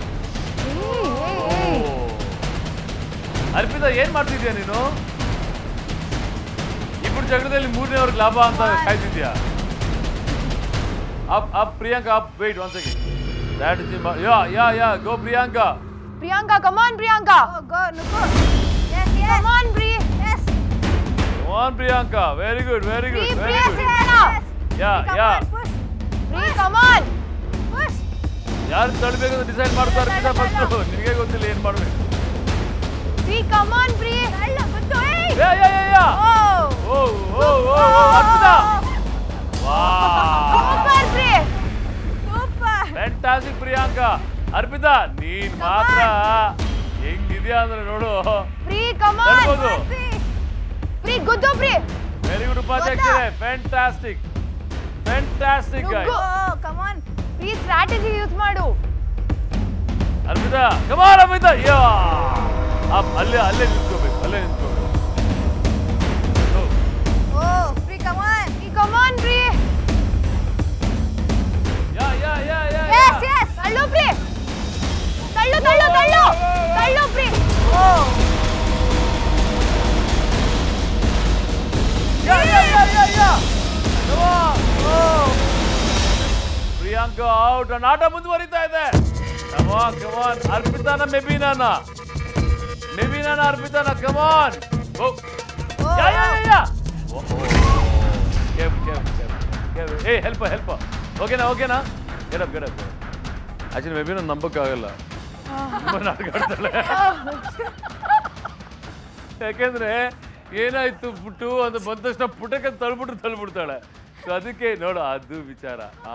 ಅರ್ಪಿತಾ ಏನ್ ಮಾಡ್ತಿದ್ಯಾ ನೀನು ಇಬ್ಬರು ಜಗಳದಲ್ಲಿ ಮೂರನೇವ್ರಿಗೆ ಲಾಭ ಅಂತ ಕಾಯ್ತಿದ್ಯಾ up up Priyanka up wait one second strategy yeah yeah yeah go Priyanka Priyanka come on Priyanka go go yes yes come on Pri yes on Priyanka very good very good Pri very good Priyanka yeah yeah push Pri come on push ಯಾರು ತಳ್ಬೇಕಂತ decide ಮಾಡ್ತಾರೆ Arpita first ನಿಮಗೆ ಗೊತ್ತಿಲ್ಲ ಏನ್ ಮಾಡ್ಬೇಕು pre come on pre ಅಲ್ಲ ಗೊತ್ತು ಏಯ್ yeah yeah yeah yeah ಓ ಓ ಓ ಓ Arpita wow super Pri super fantastic Priyanka Arpita ನೀನ್ ಮಾತ್ರ ಹೆಂಗಿದ್ಯಾ ಅಂದ್ರೆ ನೋಡು ಪ್ರಿ ಕಮ್ ಆನ್ ತಳ್ಬೋದು ಪ್ರಿ ಗುದ್ದು ಪ್ರಿ ವೆರಿ ಗುಡ್ ಉಪಾಧ್ಯಕ್ಷರೇ ಫ್ಯಾಂಟಾಸ್ಟಿಕ್ ಫ್ಯಾಂಟಾಸ್ಟಿಕ್ ಗೈಸ್ ಓ come on Pri strategy use ಮಾಡು Arpita come on Arpita yeah up ಅಲ್ಲೇ ಅಲ್ಲೇ ನಿಂತ್ಕೋಬೇಕು ಅಲ್ಲೇ ನಿಂತ್ಕೋಬೇಕು ಓ free come on Pri come on on Pri. Yeah yeah yeah yeah Yes Yes ತಳ್ಳು ಪ್ರಿ. ತಳ್ಳು ತಳ್ಳು ತಳ್ಳು ತಳ್ಳು ಪ್ರಿ. ಓ yeah yeah yeah yeah yeah come on. ಓ ಪ್ರಿಯಾಂಕಾ ಔಟ್. ಆಟ ಮುಂದುವರಿತಾ ಇದೆ. Come on come on. ಅರ್ಪಿತಾನ ಮೆಬಿನಾನ ಮೆಬಿನಾನ ಅರ್ಪಿತಾನ ಕಮ್ ಆನ್. ಓ ಯಾ ಯಾ ಯಾ ಓ ಕೇವ್ ಕೇವ್ ಕೇವ್ ಕೇವ್. ಏ ಹೆಲ್ಪ್ ಹೆಲ್ಪ್. ಓಕೆನಾ ಓಕೆನಾ. Get up get up. Actually Mebina ನಂಬಕ್ಕಾಗಲ್ಲ, ತುಂಬಾ ನಾಟಕ ಆಡ್ತಾಳೆ. ಯಾಕೆಂದ್ರೆ ಏನಾಯ್ತು ಪುಟ್ಟು ಅಂತ ಬಂದ ತಕ್ಷಣ ಪುಟಕ್ಕೆ ತಳ್ಬಿಟ್ಟು ತಳ್ಬಿಡ್ತಾಳೆ. ಸೊ ಅದಕ್ಕೆ ನೋಡು ಅದು ವಿಚಾರ. ಆ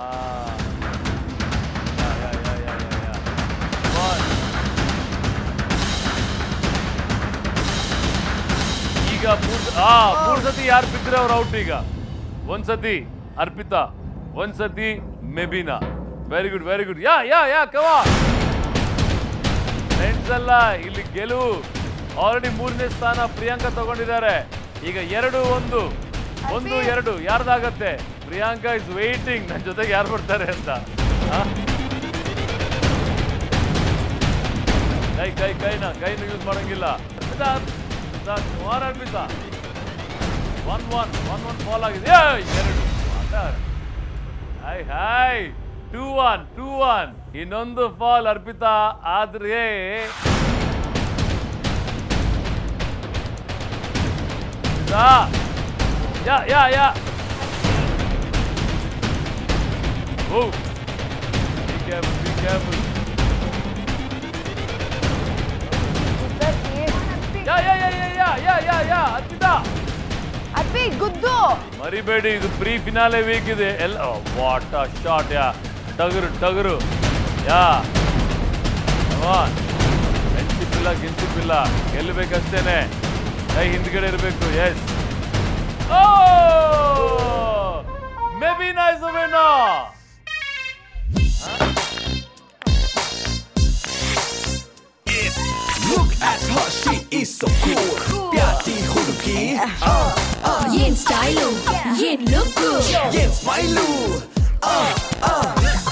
ಈಗ ಮೂರ್ ಆ ಮೂರ್ ಸತಿ ಯಾರು ಬಿದ್ರೆ ಅವ್ರು ಔಟ್. ಈಗ ಒಂದ್ಸತಿ ಅರ್ಪಿತಾ, ಒಂದ್ಸತಿ Mebina. Very good very good. Yeah yeah yeah ಕವಾ ಫ್ರೆಂಡ್ಸ್ ಅಲ್ಲ ಇಲ್ಲಿ ಗೆಲುವು. ಆಲ್ರೆಡಿ ಮೂರನೇ ಸ್ಥಾನ ಪ್ರಿಯಾಂಕಾ ತಗೊಂಡಿದ್ದಾರೆ. ಈಗ ಎರಡು ಒಂದು ಒಂದು ಎರಡು ಯಾರ್ದಾಗತ್ತೆ? ಪ್ರಿಯಾಂಕಾ ಇಸ್ ವೇಟಿಂಗ್ ನನ್ನ ಜೊತೆಗೆ ಯಾರು ಬರ್ತಾರೆ ಅಂತ. ಕೈ ಕೈ ಕೈನ ಕೈನ ಯೂಸ್ ಮಾಡಂಗಿಲ್ಲ. Arpita one one one one fall ಆಗಿದೆ. ಎರಡು ಹಾಯ್ ಹಾಯ್ ಟೂ ಒನ್ ಟೂ ಒನ್. ಇನ್ನೊಂದು ಫಾಲ್ ಅರ್ಪಿತಾ ಆದ್ರೆ yeah yeah yeah O be careful be careful. Yeah yeah yeah yeah yeah yeah ಯಾ ಅರ್ಪಿತಾ ಅಪ್ಪಿ ಗುದ್ದು ಮರಿಬೇಡಿ, ಇದು ಪ್ರೀ ಫಿನಾಲೆ ವೀಕ್ ಇದೆ. ಎಲ್ಲ ವಾಟ್ ಅ ಶಾಟ್. ಯಾ ಟಗರು ಟಗರು. ಯಾ ಗೆನ್ಸಿಪ್ಪಿಲ್ಲ ಗೆನ್ಸಿಪ್ಪಿಲ್ಲ ಗೆಲ್ಲಬೇಕಷ್ಟೇನೆ. ಕೈ ಹಿಂದ್ಗಡೆ ಇರಬೇಕು. ಎಸ್ ಓ Mebina is the winner. Look at her, she is so cool. Pyati huduki, ah ah. Yen style, yen look, yen smile, ah ah.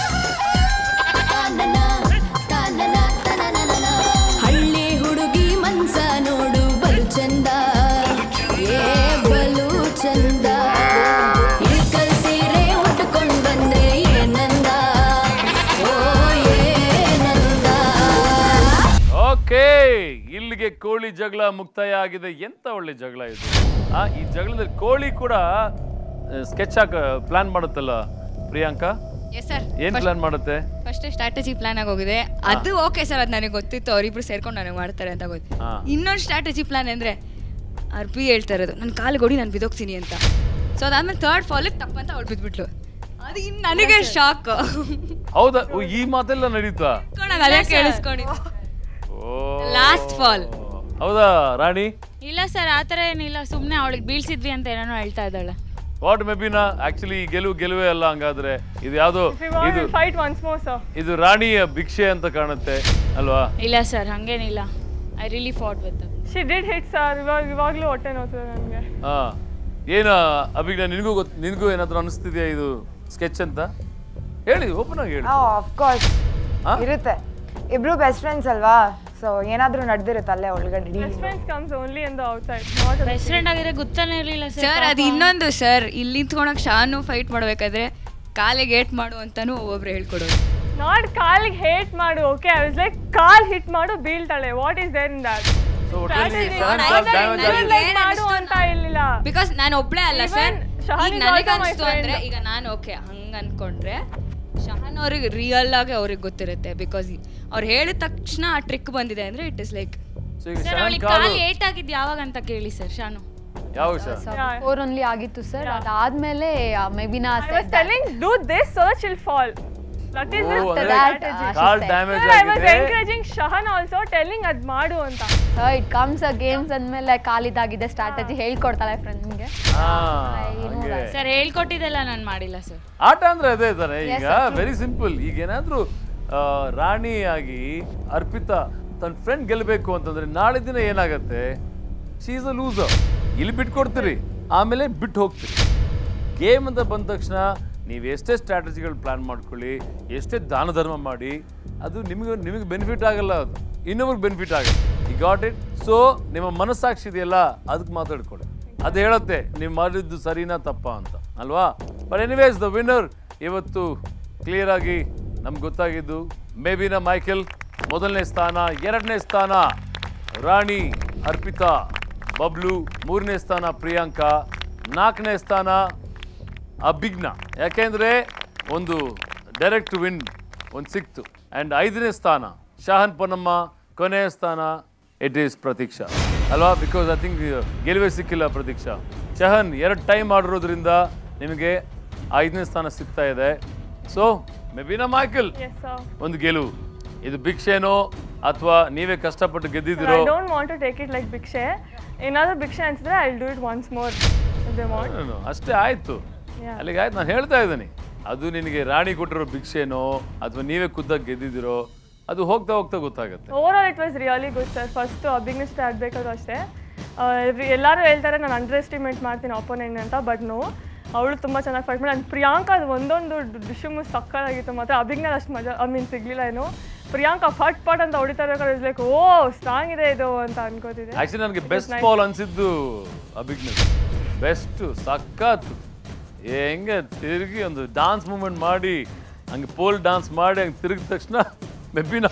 tanana tanana tanana. Halle hudugi mansa nodu balu chanda, ye balu chanda. Ilkal sire uttukondu bandre yenanda, oh yenanda. Okay, ಇಲ್ಲಿಗೆ ಕೋಳಿ ಜಗಳ ಮುಕ್ತಾಯ ಆಗಿದೆ. ಎಂತ ಒಳ್ಳೆ ಜಗಳ ಇದು. ಆ ಈ ಜಗಳದಲ್ಲಿ ಕೋಳಿ ಕೂಡ ಸ್ಕೆಚ್ ಹಾಕ ಪ್ಲಾನ್ ಮಾಡುತ್ತಲ್ಲ ಪ್ರಿಯಾಂಕಾ. Yes sir. ಏನ್ ಪ್ಲಾನ್ ಮಾಡುತ್ತೆ? ಫಸ್ಟ್ ಸ್ಟ್ರಾಟಜಿ ಪ್ಲಾನ್ ಆಗೋಗಿದೆ. ಅದು ಓಕೆ ಸರ್, ಅದು ನನಗೆ ಗೊತ್ತಿತ್ತು. ಅವರಿಬ್ರು ಸೇರ್ಕೊಂಡು ನನಗೆ ಮಾಡ್ತಾರೆ ಅಂತ ಗೊತ್ತು. ಇನ್ನೊಂದು ಸ್ಟ್ರಾಟಜಿ ಪ್ಲಾನ್ ಅಂದ್ರೆ ಅರ್ಪಿ ಹೇಳ್ತಾ ಇರೋದು ನನ್ನ ಕಾಲಿಗೆ ಹೊಡಿ ನಾನು ಬಿದೋಗ್ತೀನಿ ಅಂತ. ಸೊ ಅದಾದ್ಮೇಲೆ ಥರ್ಡ್ ಫಾಲಿಗೆ ತಪ್ಪಂತ ಅವ್ಳು ಬಿದ್ಬಿಟ್ಲು. ಅದು ಇನ್ನು ನನಗೆ ಶಾಕ್. ಹೌದಾ? ಈ ಮಾತೆಲ್ಲ ನಡೀತಾ? ಅದೇ ಕೇಳಿಸ್ಕೊಂಡಿದ್ದು ಲಾಸ್ಟ್ ಫಾಲ್. ಹೌದಾ ರಾಣಿ? ಇಲ್ಲ ಸರ್, ಆತರ ಏನಿಲ್ಲ. ಸುಮ್ನೆ ಅವಳಿಗೆ ಬೀಳ್ಸಿದ್ವಿ ಅಂತ ಏನೋ ಹೇಳ್ತಾ ಇದ್ದಾಳೆ. ವಾಟ್ ಮೆಬಿನಾ, ಆಕ್ಚುಲಿ ಗೆಲುವು ಗೆಲುವೇ ಅಲ್ಲ ಹಂಗಾದ್ರೆ. ಇದು ಯಾವ್ದು ಇದು ಫೈಟ್ ಒನ್ಸ್ ಮೋರ್ ಸರ್. ಇದು ರಾಣಿಯ ಭಿಕ್ಷೆ ಅಂತ ಕಾಣುತ್ತೆ ಅಲ್ವಾ? ಇಲ್ಲ ಸರ್, ಹಂಗೇನಿಲ್ಲ. I really fought with her. She did hit sir. ಇವಾಗ ಇವಾಗಲೂ ಹೊಟ್ಟೆ ನೋಡ್ತದೆ ನನಗೆ. ಹಾ, ಏನ ಅಭಿಜ್ಞಾ, ನಿನಗೂ ಗೊತ್ತು, ನಿನಗೂ ಏನಾದರೂ ಅನಿಸ್ತಿದೆಯಾ ಇದು ಸ್ಕೆಚ್ ಅಂತ? ಹೇಳಿ, ಓಪನ್ ಆಗಿ ಹೇಳಿ. ಆಫ್ ಕೋರ್ಸ್ ಇರುತ್ತೆ. ಇಬ್ರು ಬೆಸ್ಟ್ ಫ್ರೆಂಡ್ಸ್ ಅಲ್ವಾ, ಸೊ ಏನಾದ್ರೂ ನಡೆದಿರುತ್ತೆ ಅಲ್ಲೇ ಒಳಗಡೆ. Best friends comes only in the outside, not best friend ಆಗಿದ್ರೆ ಗೊತ್ತಾನೆ ಇರಲಿಲ್ಲ ಸರ್. ಅದು ಇನ್ನೊಂದು ಸರ್, ಇಲ್ಲಿ ನಿಂತ್ಕೊಳಕ್ ಶಾನು ಫೈಟ್ ಮಾಡ್ಬೇಕಾದ್ರೆ ಕಾಲಿಗೆ ಏಟ್ ಮಾಡು ಅಂತಾನು ಒಬ್ಬೊಬ್ರು ಹೇಳ್ಕೊಡೋದು. ನಾಟ್ ಕಾಲಿಗೆ ಹೇಟ್ ಮಾಡು. ಓಕೆ, ಐ ವಾಸ್ ಲೈಕ್ ಕಾಲ್ ಹಿಟ್ ಮಾಡು ಬೀಳ್ತಾಳೆ. What is there in that? ಮಾಡು ಅಂತ ಇರಲಿಲ್ಲ. ಬಿಕಾಸ್ ನಾನು ಒಬ್ಳೆ ಅಲ್ಲ ಸರ್. ನನಗೆ ಅನಿಸ್ತು ಅಂದ್ರೆ, ಈಗ ನಾನು ಓಕೆ ಹಂಗ ಅನ್ಕೊಂಡ್ರೆ ಶಹಾನ್ ಅವ್ರಿಗೆ ರಿಯಲ್ ಆಗಿ ಅವ್ರಿಗೆ ಗೊತ್ತಿರುತ್ತೆ. ಬಿಕಾಸ್ ಅವ್ರು ಹೇಳಿದ ತಕ್ಷಣ ಆ ಟ್ರಿಕ್ ಬಂದಿದೆ ಅಂದ್ರೆ ಇಟ್ ಇಸ್ ಲೈಕ್. ಸರ್, ಅವಳಿಗೆ ಕಾಲು ಏಟ್ ಆಗಿದ್ದು ಯಾವಾಗ ಅಂತ ಕೇಳಿ ಸರ್. ಶಾನು ಯಾವ ಸರ್? ಫೋರ್ ಓನ್ಲಿ ಆಗಿತ್ತು ಸರ್. ಅದಾದ್ಮೇಲೆ Mebina I was telling do this so that she'll fall. That is the strategy. ಕಾಲ್ ಡ್ಯಾಮೇಜ್ I was ಆಗಿದೆ. encouraging Shahan also, telling ಅದ್ ಮಾಡು ಅಂತ. So it comes a games ಅಂದ್ಮೇಲೆ ಕಾಲಿದಾಗಿದೆ ಸ್ಟ್ರಾಟಜಿ ಹೇಳ್ಕೊಡ್ತಾಳೆ ಫ್ರೆಂಡ್ಸ್ಗೆ. ಸರ್ ಹೇಳ್ಕೊಟ್ಟಿದ್ದೆಲ್ಲ ನಾನು ಮಾಡಿಲ್ಲ ಸರ್. ಆಟ ಅಂದ್ರೆ ಅದೇ ತಾನೆ. ಈಗ ವೆರಿ ಸಿಂಪಲ್. ಈಗ ಏನಾದ್ರೂ ರಾಣಿಯಾಗಿ ಅರ್ಪಿತಾ ತನ್ನ ಫ್ರೆಂಡ್ ಗೆಲ್ಲಬೇಕು ಅಂತಂದ್ರೆ ನಾಳೆ ದಿನ ಏನಾಗತ್ತೆ? She is a loser. ಇಲ್ಲಿ ಬಿಟ್ಕೊಡ್ತೀರಿ, ಆಮೇಲೆ ಬಿಟ್ಟು ಹೋಗ್ತೀರಿ. ಗೇಮ್ ಅಂತ ಬಂದ ತಕ್ಷಣ ನೀವು ಎಷ್ಟೇ ಸ್ಟ್ರಾಟಜಿಗಳು ಪ್ಲಾನ್ ಮಾಡ್ಕೊಳ್ಳಿ, ಎಷ್ಟೇ ದಾನ ಧರ್ಮ ಮಾಡಿ, ಅದು ನಿಮಗೆ ನಿಮಗೆ ಬೆನಿಫಿಟ್ ಆಗಲ್ಲ, ಅದು ಇನ್ನೊಬ್ರಿಗೆ ಬೆನಿಫಿಟ್ ಆಗುತ್ತೆ. ಈ ಗಾಟ್ ಇಟ್. ಸೊ ನಿಮ್ಮ ಮನಸ್ಸಾಕ್ಷಿ ಇದೆಯಲ್ಲ, ಅದಕ್ಕೆ ಮಾತಾಡ್ಕೊಳ್ಳಿ. ಅದು ಹೇಳುತ್ತೆ ನೀವು ಮಾಡಿದ್ದು ಸರಿನಾ ತಪ್ಪಾ ಅಂತ ಅಲ್ವಾ. ಬಟ್ ಎನಿವೇಸ್ ದ ವಿನ್ನರ್ ಇವತ್ತು ಕ್ಲಿಯರ್ ಆಗಿ ನಮ್ಗೆ ಗೊತ್ತಾಗಿದ್ದು ಮೇಬಿನ ಮೈಕೆಲ್ ಮೊದಲನೇ ಸ್ಥಾನ, ಎರಡನೇ ಸ್ಥಾನ ರಾಣಿ ಅರ್ಪಿತಾ ಬಬ್ಲು, ಮೂರನೇ ಸ್ಥಾನ ಪ್ರಿಯಾಂಕಾ, ನಾಲ್ಕನೇ ಸ್ಥಾನ ಅಭಿಜ್ಞ. ಯಾಕೆಂದರೆ ಒಂದು ಡೈರೆಕ್ಟ್ ವಿನ್ ಒಂದು ಸಿಕ್ತು. ಆ್ಯಂಡ್ ಐದನೇ ಸ್ಥಾನ ಶಹನ್ ಪೊನ್ನಮ್ಮ, ಕೊನೆಯ ಸ್ಥಾನ ಇಟ್ ಈಸ್ ಪ್ರತೀಕ್ಷಾ ಅಲ್ವಾ. ಬಿಕಾಸ್ ಐ ಥಿಂಕ್ ಗೆಲುವೇ ಸಿಕ್ಕಿಲ್ಲ ಪ್ರತೀಕ್ಷಾ. ಶಹನ್ ಎರಡು ಟೈಮ್ ಮಾಡಿರೋದ್ರಿಂದ ನಿಮಗೆ ಐದನೇ ಸ್ಥಾನ ಸಿಗ್ತಾ ಇದೆ. ಸೊ ಮೇಬಿನ ಮೈಕೆಲ್ ಒಂದು ಗೆಲುವು. ಇದು ಭಿಕ್ಷೆನೋ ಅಥವಾ ನೀವೇ ಕಷ್ಟಪಟ್ಟು ಗೆದ್ದಿದ್ದೀರೋ? I don't want to take it like ಭಿಕ್ಷೆ. ಏನಾದರೂ ಭಿಕ್ಷೆ ಅನ್ಸಿದ್ರೆ I will do it once more. ಅಷ್ಟೇ ಆಯ್ತು, ಅಲ್ಲಿಗೆ ಆಯ್ತು. ನಾನು ಹೇಳ್ತಾ ಇದ್ದೀನಿ, ಅದು ನಿನಗೆ ರಾಣಿ ಕೊಟ್ಟಿರೋ ಭಿಕ್ಷೆನೋ ಅಥವಾ ನೀವೇ ಖುದ್ದಾಗಿ ಗೆದ್ದಿದ್ದೀರೋ ಅದು ಹೋಗ್ತಾ ಹೋಗ್ತಾ ಗೊತ್ತಾಗುತ್ತೆ. Overall it was really good sir. First Abhijna ಆಗಬೇಕಾದ್ರೂ ಅಷ್ಟೇ ಎಲ್ಲರೂ ಹೇಳ್ತಾರೆ ನಾನು ಅಂಡರ್ ಎಸ್ಟಿಮೇಟ್ ಮಾಡ್ತೀನಿ ಅಪೋನೆಂಟ್ ಅಂತ, ಬಟ್ ನೋ, ಅವಳು ತುಂಬ ಚೆನ್ನಾಗಿ ಫೈಟ್ ಮಾಡಿ. ಆ್ಯಂಡ್ ಪ್ರಿಯಾಂಕಾ ಅದು ಒಂದೊಂದು ಡಿಶಮು ಸಕ್ಕತ್ತಾಗಿತ್ತು. ಮತ್ತು ಅಭಿಜ್ಞ ಅಷ್ಟು ಮಜಾ ಐ ಮೀನ್ ಸಿಗಲಿಲ್ಲ ಏನು. ಪ್ರಿಯಾಂಕಾ ಫಟ್ ಫಟ್ ಅಂತ ಹೊಡಿತಾ ಇರ್ಬೇಕಾದ್ರೆ ಇಸ್ ಲೈಕ್ ಓ ಸ್ಟ್ರಾಂಗ್ ಇದೆ ಇದು ಅಂತ ಅನ್ಕೋತಿದ್ದೆ. ಆಕ್ಚುಲಿ ನನಗೆ ಬೆಸ್ಟ್ ಬಾಲ್ ಅನ್ಸಿದ್ದು ಅಭಿಜ್ಞ. ಬೆಸ್ಟ್ ಸಕ್ಕತ್ತು. ಹೆಂಗೆ ತಿರುಗಿ ಒಂದು ಡಾನ್ಸ್ ಮೂಮೆಂಟ್ ಮಾಡಿ ಹಂಗೆ ಪೋಲ್ ಡಾನ್ಸ್ ಮಾಡಿ ಹಂಗೆ ತಿರುಗಿದ ತಕ್ಷಣ ಮೆಬ್ಬಿನ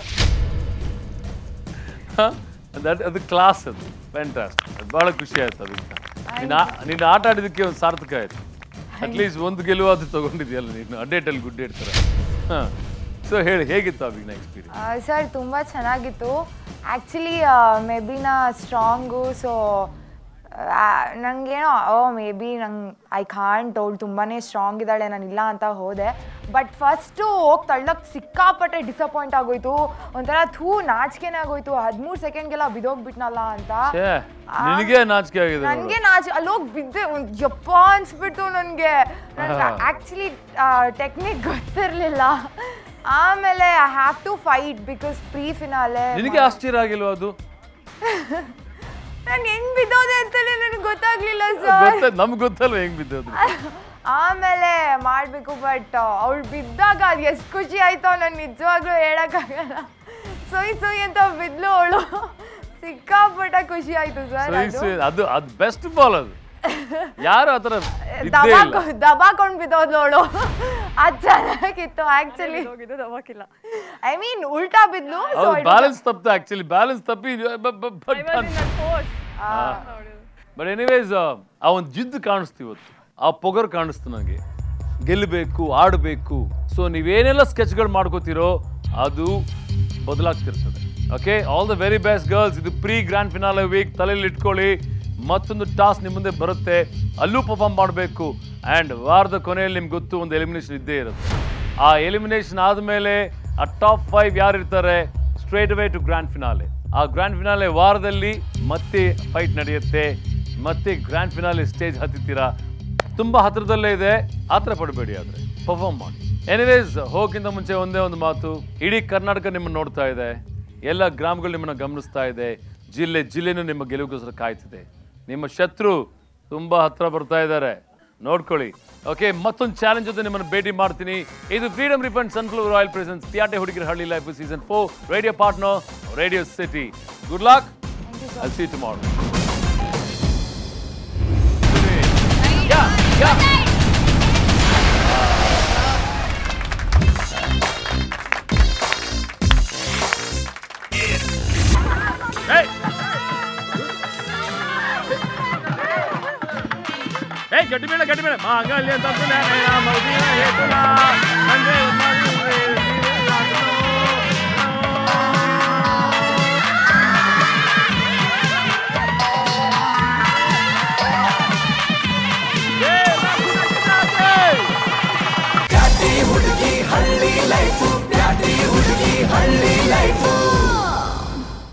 ಅದು ಕ್ಲಾಸ್, ಅದು ಫ್ಯಾಂಟಾಸ್ಟಿಕ್. ಅದು ಭಾಳ ಖುಷಿ ಆಯ್ತು. ಅಭಿಜ್ಞ ನೀನು ನೀನು ಆಟ ಆಡಿದ್ದಕ್ಕೆ ಒಂದು ಸಾರ್ಥಕ ಆಯಿತು. ಅಟ್ಲೀಸ್ಟ್ ಒಂದು ಗೆಲುವಾದ್ರು ತೊಗೊಂಡಿದ್ಯಲ್ಲ ನೀನು, ಅಡ್ಡೇಟಲ್ಲಿ ಗುಡ್ ಇಡ್ತಾರೆ. ಹಾಂ, ಸೊ ಹೇಳಿ ಹೇಗಿತ್ತು ಅಭಿಜ್ಞ ಎಕ್ಸ್ಪೀರಿಯನ್ಸ್? ಸರ್ ತುಂಬ ಚೆನ್ನಾಗಿತ್ತು. Actually ಮೆಬಿನ strong. ಸೊ ನನಗೇನೋ ಓ ಮೇ ಬಿ ನಂಗೆ ಐ ಕಾಂಟ್ ಅವಳು ತುಂಬಾ ಸ್ಟ್ರಾಂಗ್ ಇದ್ದಾಳೆ, ನಾನು ಇಲ್ಲ ಅಂತ ಹೋದೆ. ಬಟ್ ಫಸ್ಟು ಹೋಗಿ ತಳ್ಳಕ್ಕೆ ಸಿಕ್ಕಾಪಟ್ಟೆ ಡಿಸಪಾಯಿಂಟ್ ಆಗೋಯ್ತು. ಒಂಥರ ಥೂ ನಾಚಿಕೆನೇ ಆಗೋಯ್ತು. ಹದಿಮೂರು ಸೆಕೆಂಡ್ಗೆಲ್ಲ ಬಿದ್ದೋಗ್ಬಿಟ್ನಲ್ಲ ಅಂತ ನನಗೆ ನಾಚಿಕೆ ಆಗಿದೆ. ನನಗೆ ನಾಚಿ ಅಲ್ಲಿ ಹೋಗಿ ಬಿದ್ದೆ ಯಪ್ಪ ಅನ್ಸ್ಬಿಟ್ಟು ನನಗೆ. ನನಗೆ ಆ್ಯಕ್ಚುಲಿ ಟೆಕ್ನಿಕ್ ಗೊತ್ತಿರಲಿಲ್ಲ. ಆಮೇಲೆ I have to fight because pre finale. ನಿನಗೆ ಆಶ್ಚರ್ಯ ಆಗಿಲ್ವಾ ಅದು? ನಾನು ಹೆಂಗ್ ಬಿದ್ದೋದೆ ಅಂತಲೇ ನನಗೆ ಗೊತ್ತಾಗ್ಲಿಲ್ಲ ಸರ್. ನಮ್ಗೆ ಗೊತ್ತಲ್ವ ಹೆಂಗ್ ಬಿದ್ದೋದು. ಆಮೇಲೆ ಮಾಡಬೇಕು. ಬಟ್ ಅವಳು ಬಿದ್ದಾಗ ಅದು ಎಷ್ಟು ಖುಷಿ ಆಯ್ತು ನಾನು ನಿಜವಾಗ್ಲೂ ಹೇಳೋಕ್ಕಾಗಲ್ಲ. ಸೊಯ್ ಸೊಯ್ ಅಂತ ಬಿದ್ಲು ಅವಳು. ಸಿಕ್ಕಾಪಟ್ಟ ಖುಷಿ ಆಯ್ತು ಸರ್. ಅದು ಅದು ಬೆಸ್ಟ್ ಬಾಲ್. ಅದು ಯಾರು ಆತರ ದಬಾಕೊಂಡು ಬಿದ್ದೋದ್ಲು ಅವಳು. ಅದು ಚೆನ್ನಾಗಿತ್ತು ಆಕ್ಚುಲಿ. ಐ ಮೀನ್ ಉಲ್ಟಾ ಬಿದ್ಲು. ಬ್ಯಾಲೆನ್ಸ್ ತಪ್ಪಿತು ಆಕ್ಚುಲಿ. ಬ್ಯಾಲೆನ್ಸ್ ತಪ್ಪಿ ಬಟ್ ಎನಿವೇಸ್ ಆ ಒಂದು ಜಿದ್ದು ಕಾಣಿಸ್ತು ಇವತ್ತು. ಆ ಪೊಗರು ಕಾಣಿಸ್ತು ನನಗೆ. ಗೆಲ್ಲಬೇಕು, ಆಡಬೇಕು. ಸೊ ನೀವೇನೆಲ್ಲ ಸ್ಕೆಚ್ಗಳು ಮಾಡ್ಕೋತೀರೋ ಅದು ಬದಲಾಗ್ತಿರ್ತದೆ. Okay, all the very best girls. ಇದು ಪ್ರೀ ಗ್ರ್ಯಾಂಡ್ ಫಿನಾಲೆ ವೀಕ್. ತಲೆಯಲ್ಲಿ ಇಟ್ಕೊಳ್ಳಿ, ಮತ್ತೊಂದು ಟಾಸ್ಕ್ ನಿಮ್ಮ ಮುಂದೆ ಬರುತ್ತೆ, ಅಲ್ಲೂ ಪರ್ಫಾರ್ಮ್ ಮಾಡಬೇಕು. ಆ್ಯಂಡ್ ವಾರದ ಕೊನೆಯಲ್ಲಿ ನಿಮ್ಗೆ ಗೊತ್ತು ಒಂದು ಎಲಿಮಿನೇಷನ್ ಇದ್ದೇ ಇರುತ್ತೆ. ಆ ಎಲಿಮಿನೇಷನ್ ಆದಮೇಲೆ ಆ ಟಾಪ್ ಫೈವ್ ಯಾರು ಇರ್ತಾರೆ, straight away to grand finale. ಆ ಗ್ರ್ಯಾಂಡ್ ಫಿನಾಲೆ ವಾರದಲ್ಲಿ ಮತ್ತೆ ಫೈಟ್ ನಡೆಯುತ್ತೆ. ಮತ್ತೆ ಗ್ರ್ಯಾಂಡ್ ಫಿನಾಲೆ ಸ್ಟೇಜ್ ಹತ್ತಿತ್ತೀರಾ, ತುಂಬ ಹತ್ತಿರದಲ್ಲೇ ಇದೆ. ಆತರ ಪಡಬೇಡಿ, ಆದರೆ ಪರ್ಫಾರ್ಮ್ ಮಾಡಿ. ಎನಿವೇಸ್ ಹೋಗಿಂತ ಮುಂಚೆ ಒಂದೇ ಒಂದು ಮಾತು, ಇಡೀ ಕರ್ನಾಟಕ ನಿಮ್ಮನ್ನು ನೋಡ್ತಾ ಇದೆ, ಎಲ್ಲ ಗ್ರಾಮಗಳು ನಿಮ್ಮನ್ನು ಗಮನಿಸ್ತಾ ಇದೆ, ಜಿಲ್ಲೆ ಜಿಲ್ಲೆನೂ ನಿಮ್ಮ ಗೆಲುವಿಗೋಸ್ಕರ ಕಾಯ್ತಿದೆ. ನಿಮ್ಮ ಶತ್ರು ತುಂಬ ಹತ್ರ ಬರ್ತಾ ಇದ್ದಾರೆ, ನೋಡ್ಕೊಳ್ಳಿ. ಓಕೆ, ಮತ್ತೊಂದು ಚಾಲೆಂಜ್ ಜೊತೆ ನಿಮ್ಮನ್ನು ಭೇಟಿ ಮಾಡ್ತೀನಿ. ಇದು Freedom refined sunflower oil presents ಪ್ಯಾಟೆ ಹುಡುಗಿರ ಹಳ್ಳಿ life season four radio partner Radio City. Good luck. I'll see you tomorrow. Yeah, yeah. Hey! Hey, ಗಟ್ಟಿ ಬೇಡ ಗಟ್ಟಿ ಬೇಡ ಮಗಲ್ಲಿ ಅಂತ ಮೌದಿನ ಹೇತುಲ ಅಂದ್ರೆ